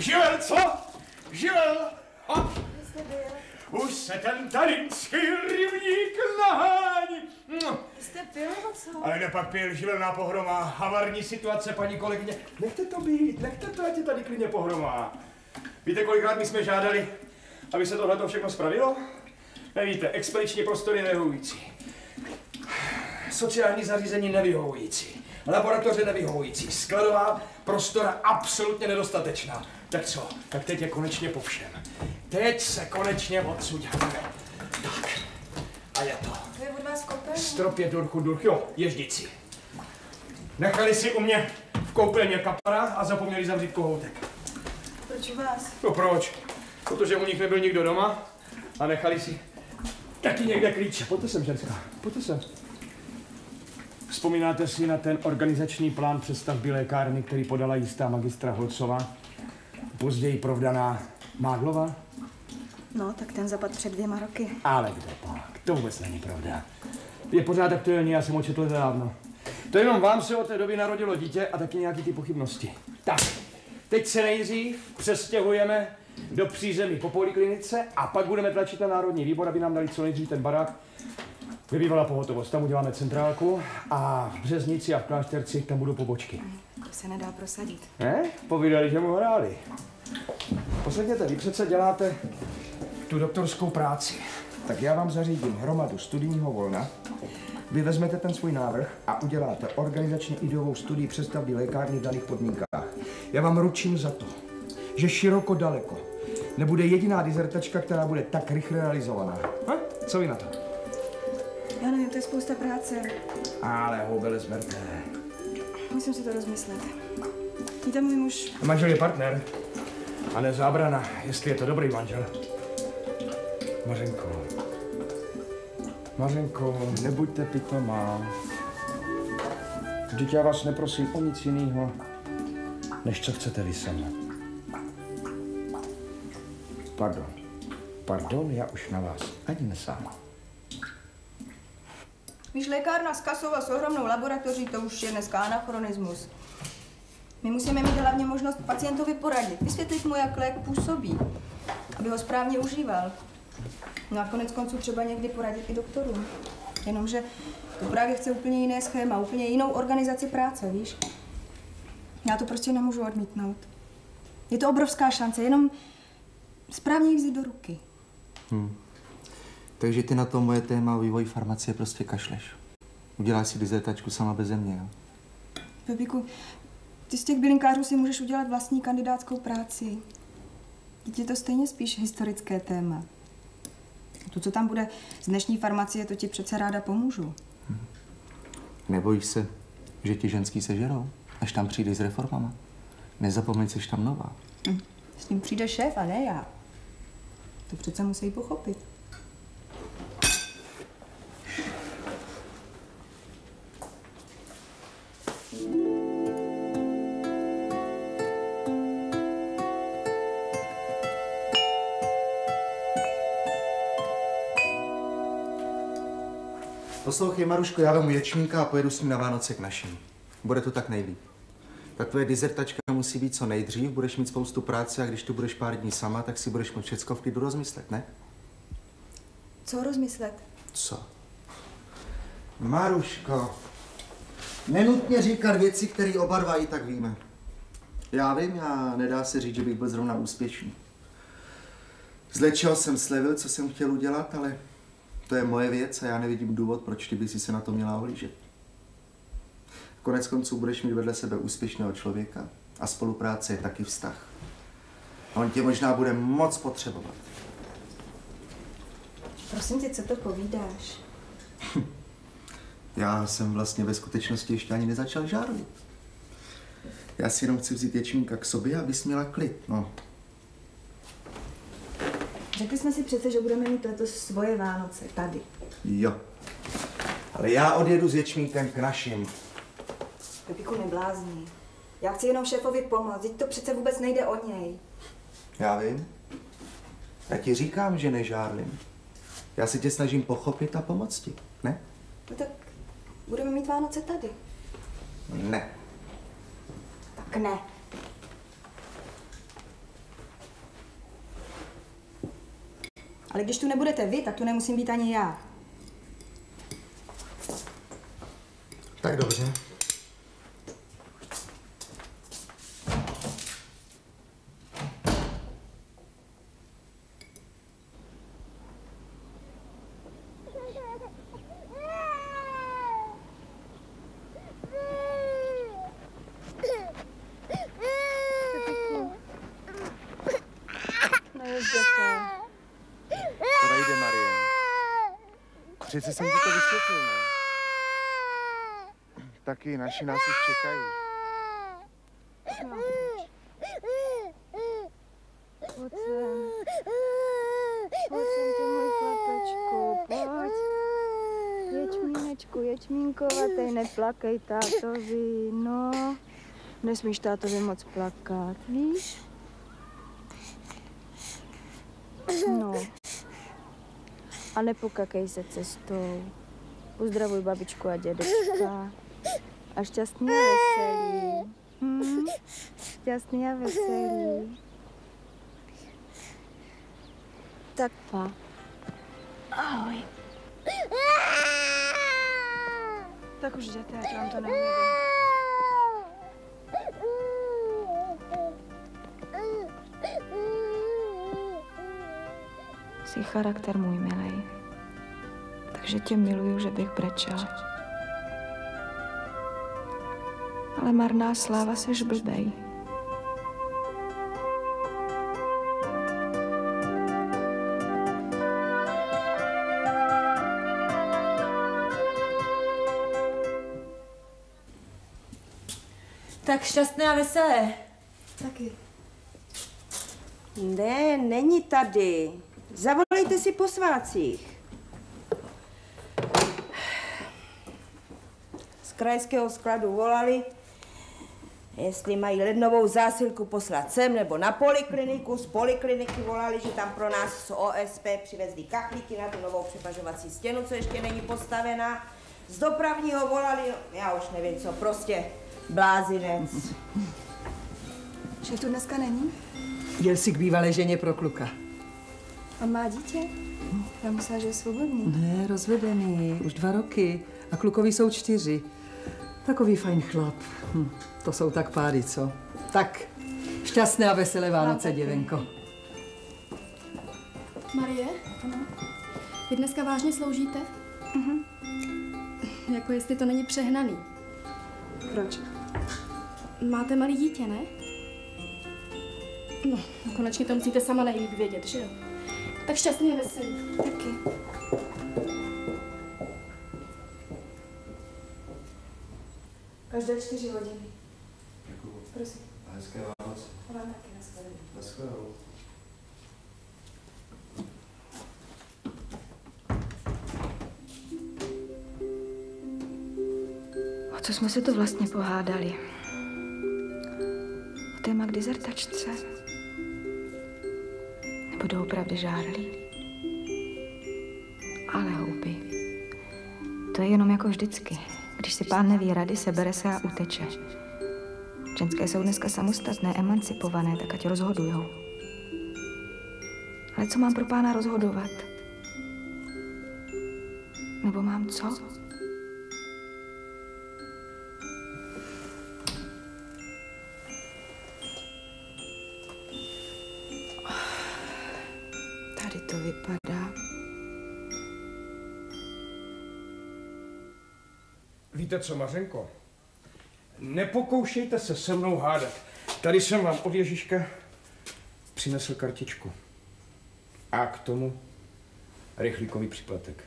Živel, co? Živel! A? Už se ten tarinský rybník nahání. Jste pil nebo co? Ale nepak pil, živelná pohroma, havarní situace, paní kolegyně. Nechte to být, nechte to, ať je tady klidně pohroma. Víte, kolikrát my jsme žádali, aby se tohle všechno spravilo? Nevíte, expediční prostory nevyhovující. Sociální zařízení nevyhovující. Laboratoře nevyhovující. Skladová prostora absolutně nedostatečná. Tak co? Tak teď je konečně po všem. Teď se konečně odsud jdeme. Tak. A je to. To je od vás koupelně? Strop je durchu durch, jo, ježdici. Nechali si u mě v koupelně kapra a zapomněli zavřít kohoutek. Proč u vás? No proč? Protože u nich nebyl nikdo doma a nechali si taky někde klíče. Pojďte sem, ženská, pojďte sem. Vzpomínáte si na ten organizační plán přestavby lékárny, který podala jistá magistra Holcová, později provdaná Máglova? No, tak ten zapad před dvěma roky. Ale kde pak? To vůbec není pravda. Je pořád aktuální, já jsem ho četl dávno. To jenom vám se od té doby narodilo dítě a taky nějaký ty pochybnosti. Tak, teď se nejdřív přestěhujeme do přízemí po poliklinice a pak budeme tlačit na Národní výbor, aby nám dali co nejdřív ten barák, kde bývala pohotovost. Tam uděláme centrálku a v Březnici a v Klášterci tam budou pobočky. To se nedá prosadit. Ne? Povídali, že mu hráli. Poslechněte, vy přece děláte tu doktorskou práci. Tak já vám zařídím hromadu studijního volna. Vy vezmete ten svůj návrh a uděláte organizačně ideovou studii přestavby lékárny v daných podmínkách. Já vám ručím za to, že široko daleko nebude jediná dizertačka, která bude tak rychle realizovaná. Ha? Co vy na to? Já nevím, to je spousta práce. Ale houbele zmrté. Musím si to rozmyslet. Víte, můj muž... Manžel je partner. A ne zábrana, jestli je to dobrý manžel. Mařenko. Mařenko, nebuďte pitomá. Vždyť já vás neprosím o nic jiného, než co chcete vy sama. Pardon. Pardon, já už na vás ani nesáhnu. Víš, lékárna s kasou a s ohromnou laboratoří, to už je dneska anachronismus. My musíme mít hlavně možnost pacientovi poradit, vysvětlit mu, jak lék působí, aby ho správně užíval. No a konec konců třeba někdy poradit i doktorům. Jenomže to právě chce úplně jiné schéma, úplně jinou organizaci práce, víš? Já to prostě nemůžu odmítnout. Je to obrovská šance, jenom správně ji vzít do ruky. Hmm. Takže ty na to moje téma o vývoji farmacie prostě kašleš. Uděláš si dizertačku sama beze mě, jo? Pepíku, ty z těch bylinkářů si můžeš udělat vlastní kandidátskou práci. Teď je to stejně spíš historické téma. To, co tam bude z dnešní farmacie, to ti přece ráda pomůžu. Hmm. Nebojíš se, že ti ženský sežerou, až tam přijdeš s reformama? Nezapomeň, jsi tam nová. Hm. S tím přijde šéf a ne já. To přece musí pochopit. Poslouchej, Maruško, já vemu ječníka a pojedu s ním na Vánoce k našim. Bude to tak nejlíp. Ta tvoje dizertačka musí být co nejdřív, budeš mít spoustu práce a když tu budeš pár dní sama, tak si budeš moct všecko v klidu rozmyslet, ne? Co rozmyslet? Co? Maruško, nenutně říkat věci, které oba dva i tak víme. Já vím, já nedá se říct, že bych byl zrovna úspěšný. Z čeho jsem slevil, co jsem chtěl udělat, ale to je moje věc a já nevidím důvod, proč ty by si se na to měla ohlížet. Konec konců budeš mít vedle sebe úspěšného člověka a spolupráce je taky vztah. A on tě možná bude moc potřebovat. Prosím tě, co to povídáš? Já jsem vlastně ve skutečnosti ještě ani nezačal žárlit. Já si jenom chci vzít ječmínka k sobě, abys měla klid, no. Řekli jsme si přece, že budeme mít letos svoje Vánoce tady. Jo. Ale já odjedu s ječmínkem k našim. Pepíku, neblázni. Já chci jenom šéfovi pomoct, teď to přece vůbec nejde o něj. Já vím. Já ti říkám, že nežárlim. Já se tě snažím pochopit a pomoct ti, ne? No tak budeme mít Vánoce tady. Ne. Tak ne. Ale když tu nebudete vy, tak tu nemusím být ani já. Tak dobře. To nejde, Marie. Přece jsem ti to vysvětlil, ne? Taky naši nás už čekají. No. Pojď sem. Pojď sem, ty můj chlapečku, pojď. Ječmínečku, ječmínkovatej, neplakej tátovi, no. Nesmíš tátovi moc plakat, víš? No. A nepokakej se cestou. Pozdravuj babičku a dědečka. A šťastný a veselý. Hm? Šťastný a veselý. Tak pa. Ahoj. Tak už jděte, ať vám to neujede. Jsi charakter, můj milej. Takže tě miluju, že bych brečela. Ale marná sláva, seš blbej. Tak šťastné a veselé. Taky. Ne, není tady. Zavolejte si po svácích. Z krajského skladu volali, jestli mají lednovou zásilku poslat sem nebo na polikliniku. Z polikliniky volali, že tam pro nás z O S P přivezli kachlíky na tu novou přepažovací stěnu, co ještě není postavená. Z dopravního volali, já už nevím co, prostě blázinec. Že tu dneska není? Jel si k bývalé ženě pro kluka. A má dítě? Já myslela, že je svobodný. Ne, rozvedený, už dva roky. A klukovi jsou čtyři. Takový fajn chlap. Hm, to jsou tak páry, co? Tak, šťastné a veselé Vánoce, děvenko. Marie? Ano? Vy dneska vážně sloužíte? Mhm. Jako jestli to není přehnaný. Proč? Máte malý dítě, ne? No, konečně to musíte sama nejlíp vědět, že jo? Tak šťastný a veselý. Taky. Každé čtyři hodiny. Děkuju. Prosím. A hezké Vánoce. A vám taky nashledanou. Nashledanou. O co jsme se to vlastně pohádali? O téma k dizertačce? Nebo doopravdy žárlí? Ale houby. To je jenom jako vždycky. Když si pán neví rady, sebere se a uteče. Ženské jsou dneska samostatné, emancipované, tak ať rozhodujou. Ale co mám pro pána rozhodovat? Nebo mám co? Tady to vypadá. Víte co, Mařenko? Nepokoušejte se se mnou hádat. Tady jsem vám od Ježíška přinesl kartičku. A k tomu rychlíkový příplatek.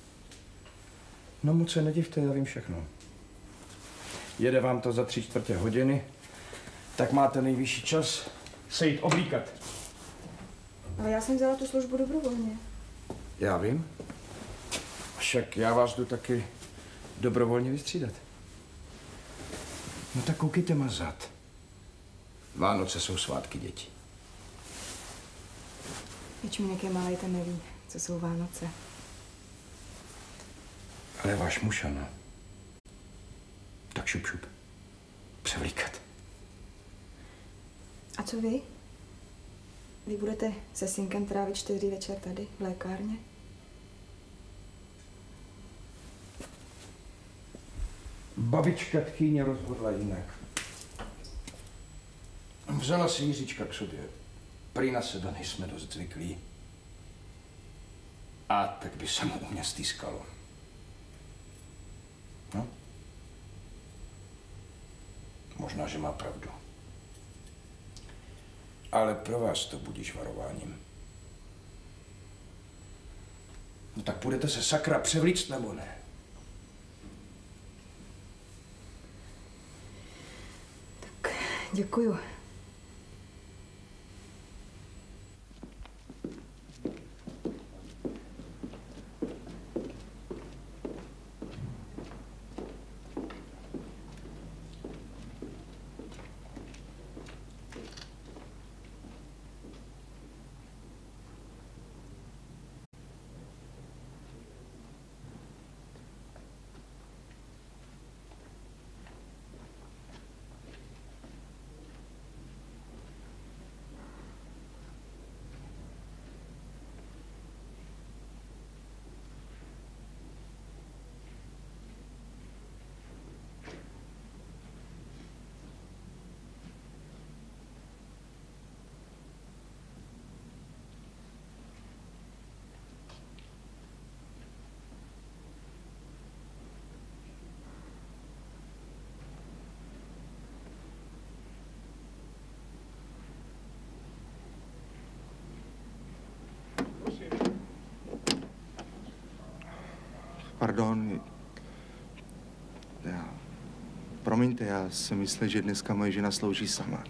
No moc se nedivte, já vím všechno. Jede vám to za tři čtvrtě hodiny, tak máte nejvyšší čas se jít oblíkat. Ale já jsem vzala tu službu dobrovolně. Já vím. Však já vás jdu taky dobrovolně vystřídat. No tak koukejte mazat. Vánoce jsou svátky dětí. Ječmínek je malej, ten neví, co jsou Vánoce. Ale váš muž ano. Tak šup, šup. Převlíkat. A co vy? vy budete se synkem trávit čtyři večer tady, v lékárně? Babička tchýně rozhodla jinak. Vzala si Jiříčka k sobě. Prý na sebe nejsme dost zvyklí. A tak by se mu u mě stýskalo. No? Možná, že má pravdu. Ale pro vás to budíš varováním. No tak budete se sakra převlíct, nebo ne? Tak děkuju. Pardon. Já... Promiňte, já si myslím, že dneska moje žena slouží sama.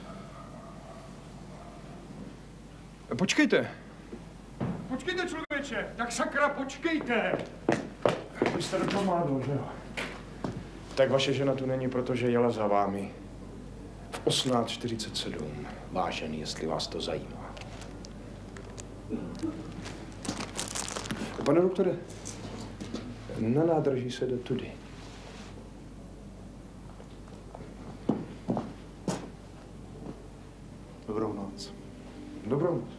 Počkejte. Počkejte, člověče. Tak sakra, počkejte. Vy jste docela mládou, že jo? Tak vaše žena tu není, protože jela za vámi. V osmnáct čtyřicet sedm. Vážený, jestli vás to zajímá. Pane doktore, na nádraží se jde tudy. Dobrou noc. Dobrou noc.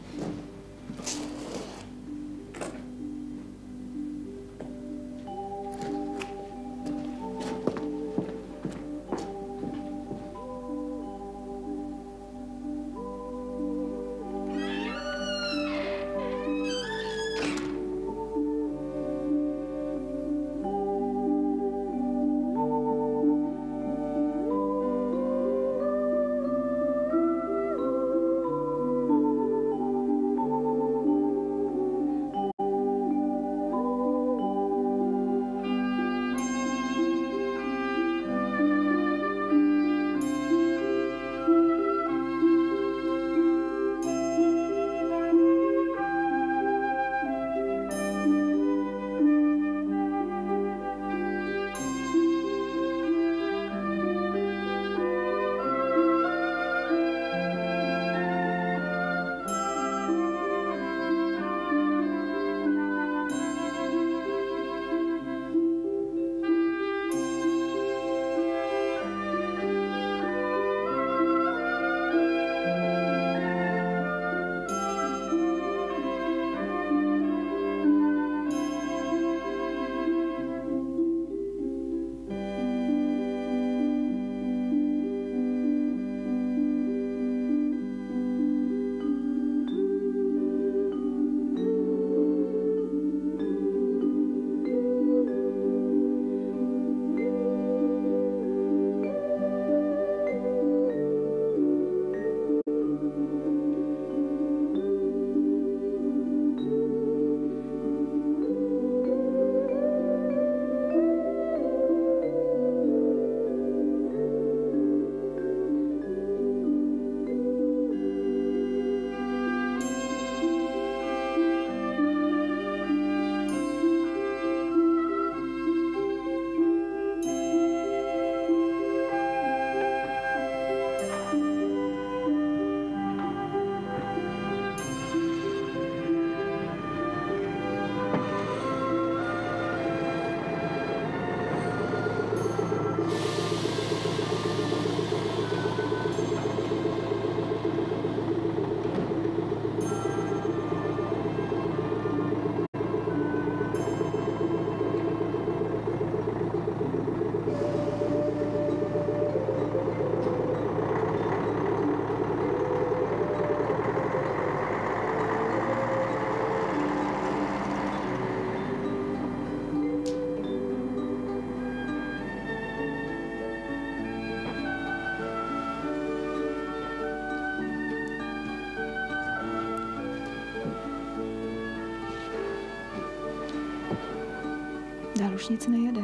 už nic nejede.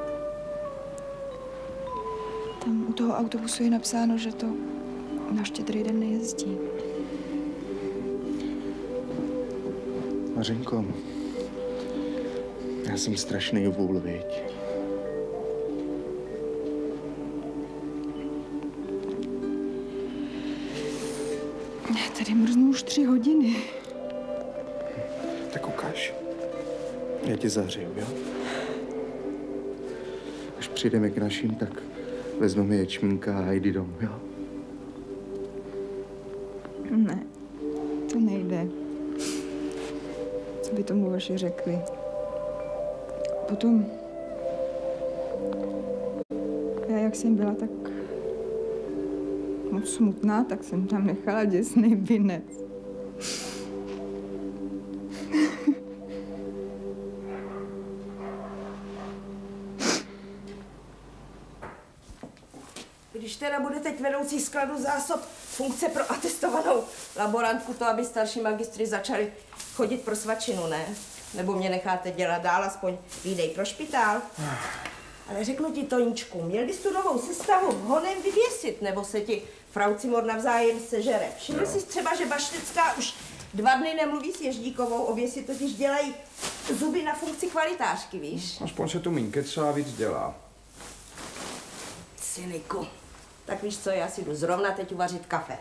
Tam u toho autobusu je napsáno, že to na Štědrý den nejezdí. Mařenko, já jsem strašný vůl, viď? Tady mrznu už tři hodiny. Tak ukáž. Já tě zahřeju, jo? Až přijdeme k našim, tak vezmeme ječmínka a jdi domů, jo? Ne, to nejde. Co by tomu vaši řekli? Potom, já jak jsem byla tak moc smutná, tak jsem tam nechala děsný vinec. Když teda bude teď vedoucí skladu zásob funkce pro atestovanou laborantku, to aby starší magistry začali chodit pro svačinu, ne? Nebo mě necháte dělat dál aspoň výdej pro špitál? Ale řeknu ti, Toničku, měl bys tu novou sestavu honem vyvěsit, nebo se ti frau Cimor navzájem sežere. Všiml jsi třeba, že Baštecká už dva dny nemluví s Ježdíkovou, obě si totiž dělají zuby na funkci kvalitářky, víš? Aspoň se tu míň kecá a víc dělá. Cyniku. Tak víš co, já si jdu zrovna teď uvařit kafe.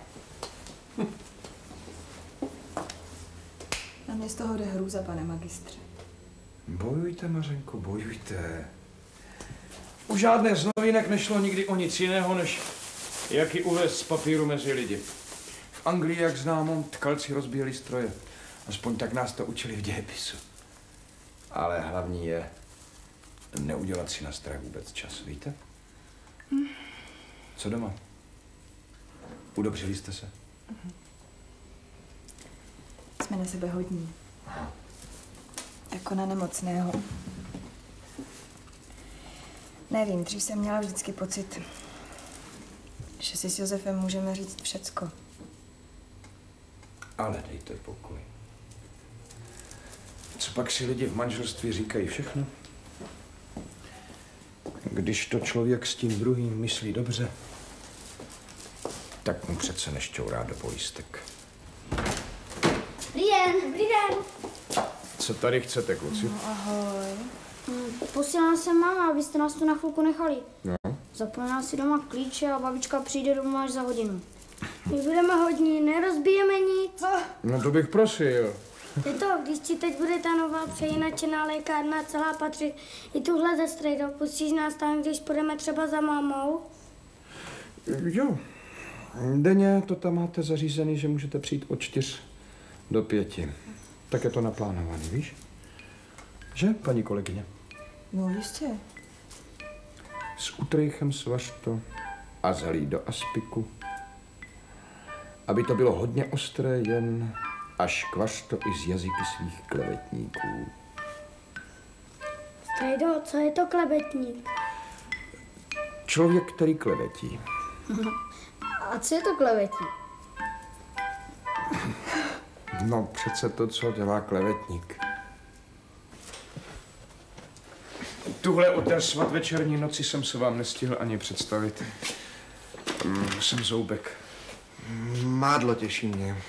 Na mě z toho jde hrůza, pane magistře. Bojujte, Mařenko, bojujte. U žádné z novinek nešlo nikdy o nic jiného, než jak ji uvést z papíru mezi lidi. V Anglii, jak známo, tkalci rozbíjeli stroje. Aspoň tak nás to učili v dějepisu. Ale hlavní je neudělat si na strach vůbec čas, víte? Hm. Co doma? Udobřili jste se? Mhm. Jsme na sebe hodní. Jako na nemocného. Nevím, dřív jsem měla vždycky pocit, že si s Josefem můžeme říct všecko. Ale dejte pokoj. Co pak si lidi v manželství říkají všechno? Když to člověk s tím druhým myslí dobře, tak mu přece nešťourá do pojistek. Dobrý den. Dobrý den. Co tady chcete, kluci? No, ahoj. Hm, posílala jsem máma, abyste nás tu na chvilku nechali. No. Zapomněla si doma klíče a babička přijde domů až za hodinu. My budeme hodní, nerozbijeme nic. No to bych prosil. Je to, když ti teď bude ta nová přejinačená lékárna celá patřit i tuhle ze Strejdo, pustíš nás tam, když půjdeme třeba za mámou? Jo. Denně to tam máte zařízený, že můžete přijít od čtyř do pěti. Tak je to naplánovaný, víš? Že, paní kolegyně? No jistě. S Utrejchem svař to a zalí do aspiku. Aby to bylo hodně ostré, jen až kvař to i z jazyky svých klevetníků. Strejdo, co je to klebetník? Člověk, který klevetí. A co je to klevetí? No přece to, co dělá klevetník. Tuhle otrsvat večerní noci jsem se vám nestihl ani představit. Mm, jsem Zoubek. Mádlo těší mě.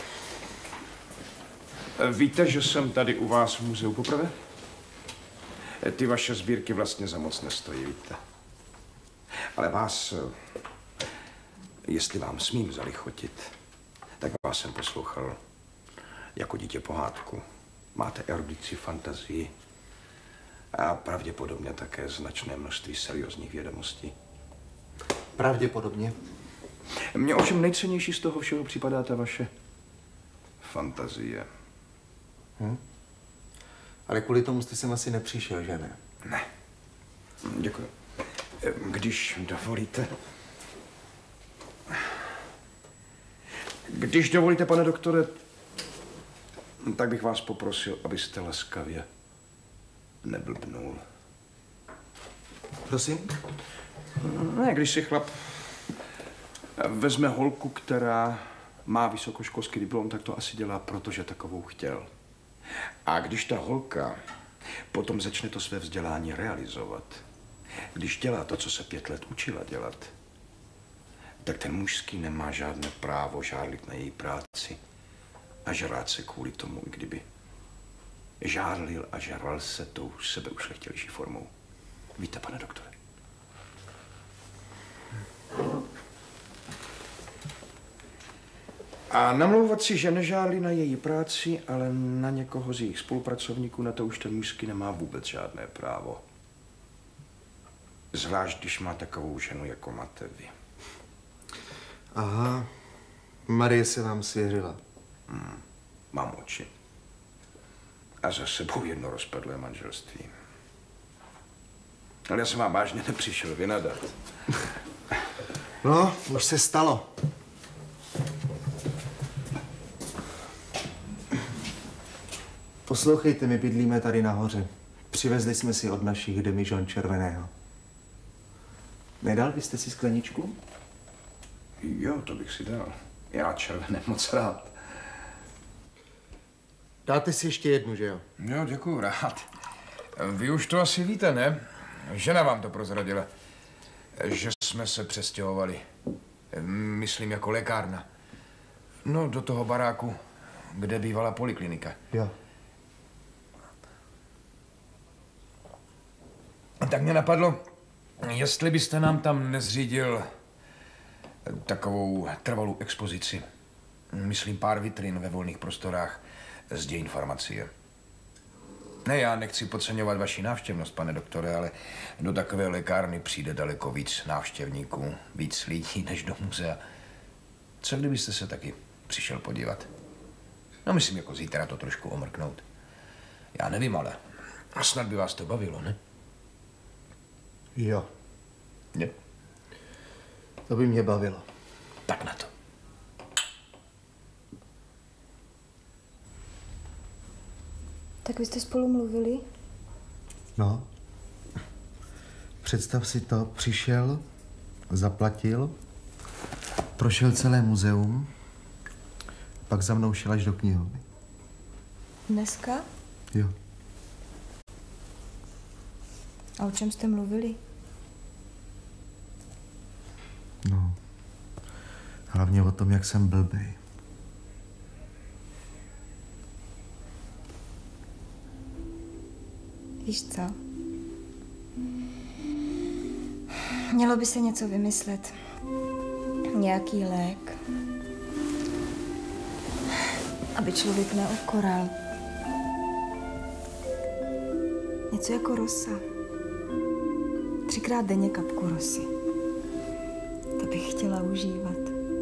Víte, že jsem tady u vás v muzeu poprvé? Ty vaše sbírky vlastně za moc nestojí, víte. Ale vás, jestli vám smím zalichotit, tak vás jsem poslouchal jako dítě pohádku. Máte erudici, fantazii a pravděpodobně také značné množství seriózních vědomostí. Pravděpodobně. Mně ovšem nejcennější z toho všeho připadá ta vaše fantazie. Hm? Ale kvůli tomu jste sem asi nepřišel, že ne? Ne. Děkuji. Když dovolíte... Když dovolíte, pane doktore, tak bych vás poprosil, abyste laskavě neblbnul. Prosím? Ne, když si chlap vezme holku, která má vysokoškolský diplom, tak to asi dělá, protože takovou chtěl. A když ta holka Potom začne to své vzdělání realizovat. Když dělá to, co se pět let učila dělat, tak ten mužský nemá žádné právo žárlit na její práci a žrát se kvůli tomu, i kdyby žárlil a žral se tou sebeušlechtilejší formou. Víte, pane doktore? A namlouvat si, že nežálí na její práci, ale na někoho z jejich spolupracovníků, na to už ten mužský nemá vůbec žádné právo. Zvlášť, když má takovou ženu, jako máte vy. Aha, Marie se vám svěřila. Hmm, mám oči. A za sebou jedno rozpadlé manželství. Ale já jsem vám vážně nepřišel vynadat. No, už se stalo. Poslouchejte, my bydlíme tady nahoře. Přivezli jsme si od našich demižon červeného. Nedal byste si skleničku? Jo, to bych si dal. Já červené moc rád. Dáte si ještě jednu, že jo? Jo, děkuju, rád. Vy už to asi víte, ne? Žena vám to prozradila. Že jsme se přestěhovali. Myslím jako lékárna. No, do toho baráku, kde bývala poliklinika. Jo. Tak mě napadlo, jestli byste nám tam nezřídil takovou trvalou expozici. Myslím pár vitrin ve volných prostorách z dějin farmacie. Ne, já nechci podceňovat vaši návštěvnost, pane doktore, ale do takové lékárny přijde daleko víc návštěvníků, víc lidí než do muzea. Co kdybyste se taky přišel podívat? No, myslím jako zítra to trošku omrknout. Já nevím, ale snad by vás to bavilo, ne? Jo. Ne? To by mě bavilo. Tak na to. Tak vy jste spolu mluvili? No. Představ si to, přišel, zaplatil, prošel celé muzeum, pak za mnou šel až do knihovny. Dneska? Jo. A o čem jste mluvili? No. Hlavně o tom, jak jsem blbej. Víš co? Mělo by se něco vymyslet. Nějaký lék. Aby člověk neokoral. Něco jako rosa. Třikrát denně kapku rosy. To bych chtěla užívat.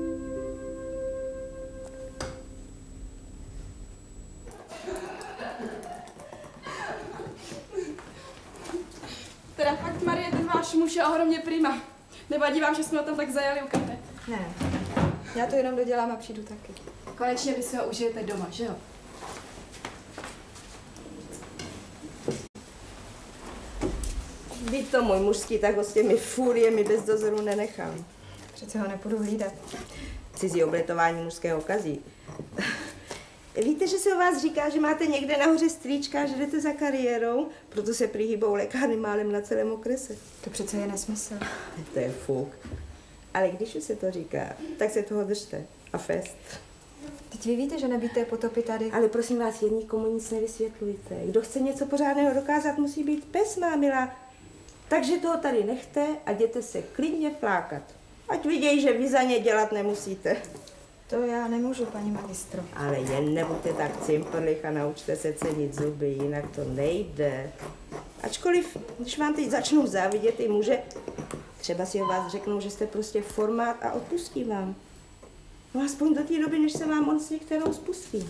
Teda fakt, Marie, ten váš muž je ohromně prima. Nevadí vám, že jsme o tom tak zajali u kafe? Ne, já to jenom dodělám a přijdu taky. Konečně vy si ho užijete doma, že jo? Být to můj mužský, tak ho s těmi furiemi bez dozoru nenechám. Přece ho nepůjdu hlídat. Cizí obletování mužského kazí. Víte, že se o vás říká, že máte někde nahoře strýčka, že jdete za kariérou, proto se prý hýbou lékárny málem na celém okrese. To přece je nesmysl. To je fuk. Ale když už se to říká, tak se toho držte. A fest. Teď vy víte, že nebýte potopy tady. Ale prosím vás, jen nikomu nic nevysvětlujte. Kdo chce něco pořádného dokázat, musí být pes, má milá. Takže toho tady nechte a jděte se klidně flákat. Ať vidějí, že vy za ně dělat nemusíte. To já nemůžu, paní magistro. Ale jen nebuďte tak cimprlich a naučte se cenit zuby, jinak to nejde. Ačkoliv, když vám teď začnou závidět i muže, třeba si o vás řeknou, že jste prostě formát a odpustí vám. No aspoň do té doby, než se vám on s některou spustí.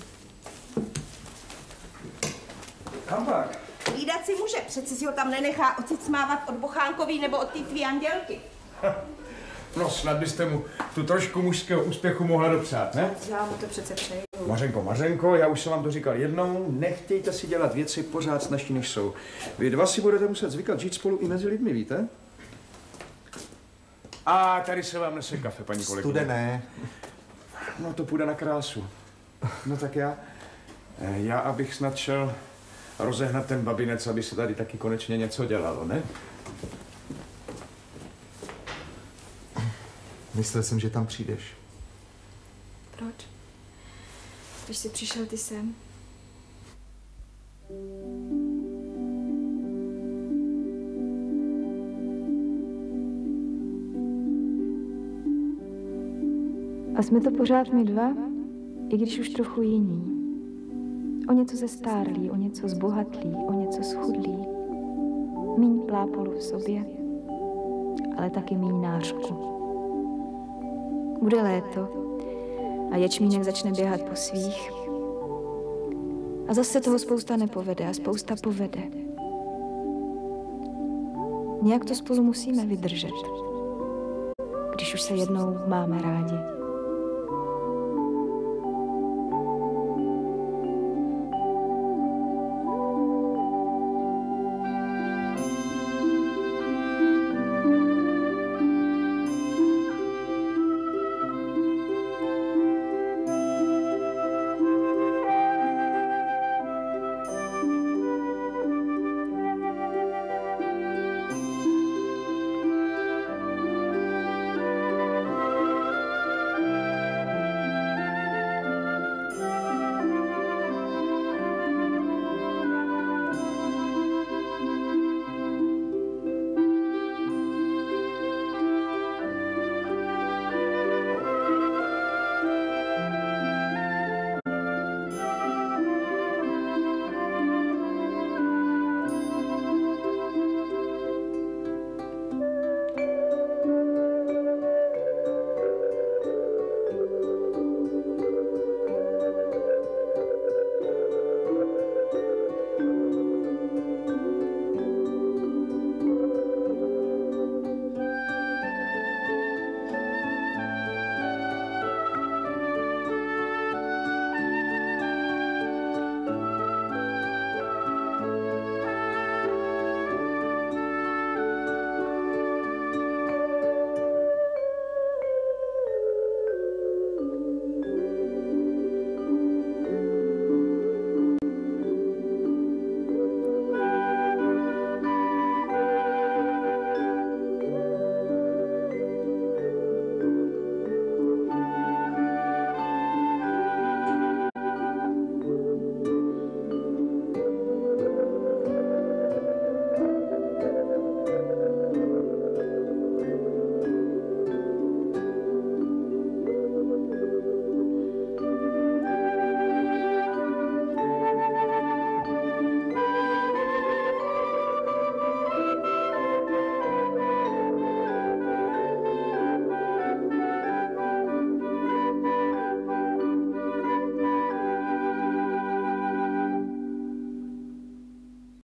Kam pak? Hlídat si muže, přeci si ho tam nenechá ocicmávat od Bochánkový nebo od té tvý andělky. No, snad byste mu tu trošku mužského úspěchu mohla dopřát, ne? Já mu to přece přeju. Mařenko, Mařenko, já už jsem vám to říkal jednou, nechtějte si dělat věci pořád snažší, než jsou. Vy dva si budete muset zvykat žít spolu i mezi lidmi, víte? A tady se vám nese kafe, paní kolegyně. Studené. No to půjde na krásu. No tak já, já abych snad šel rozehnat ten babinec, aby se tady taky konečně něco dělalo, ne? Myslel jsem, že tam přijdeš. Proč? Když jsi přišel ty sem? A jsme to pořád my dva, i když už trochu jiní. O něco zestárlí, o něco zbohatlí, o něco schudlí. Míň plápolu v sobě, ale taky míň nářku. Bude léto a ječmínek začne běhat po svých. A zase toho spousta nepovede a spousta povede. Nějak to spolu musíme vydržet, když už se jednou máme rádi.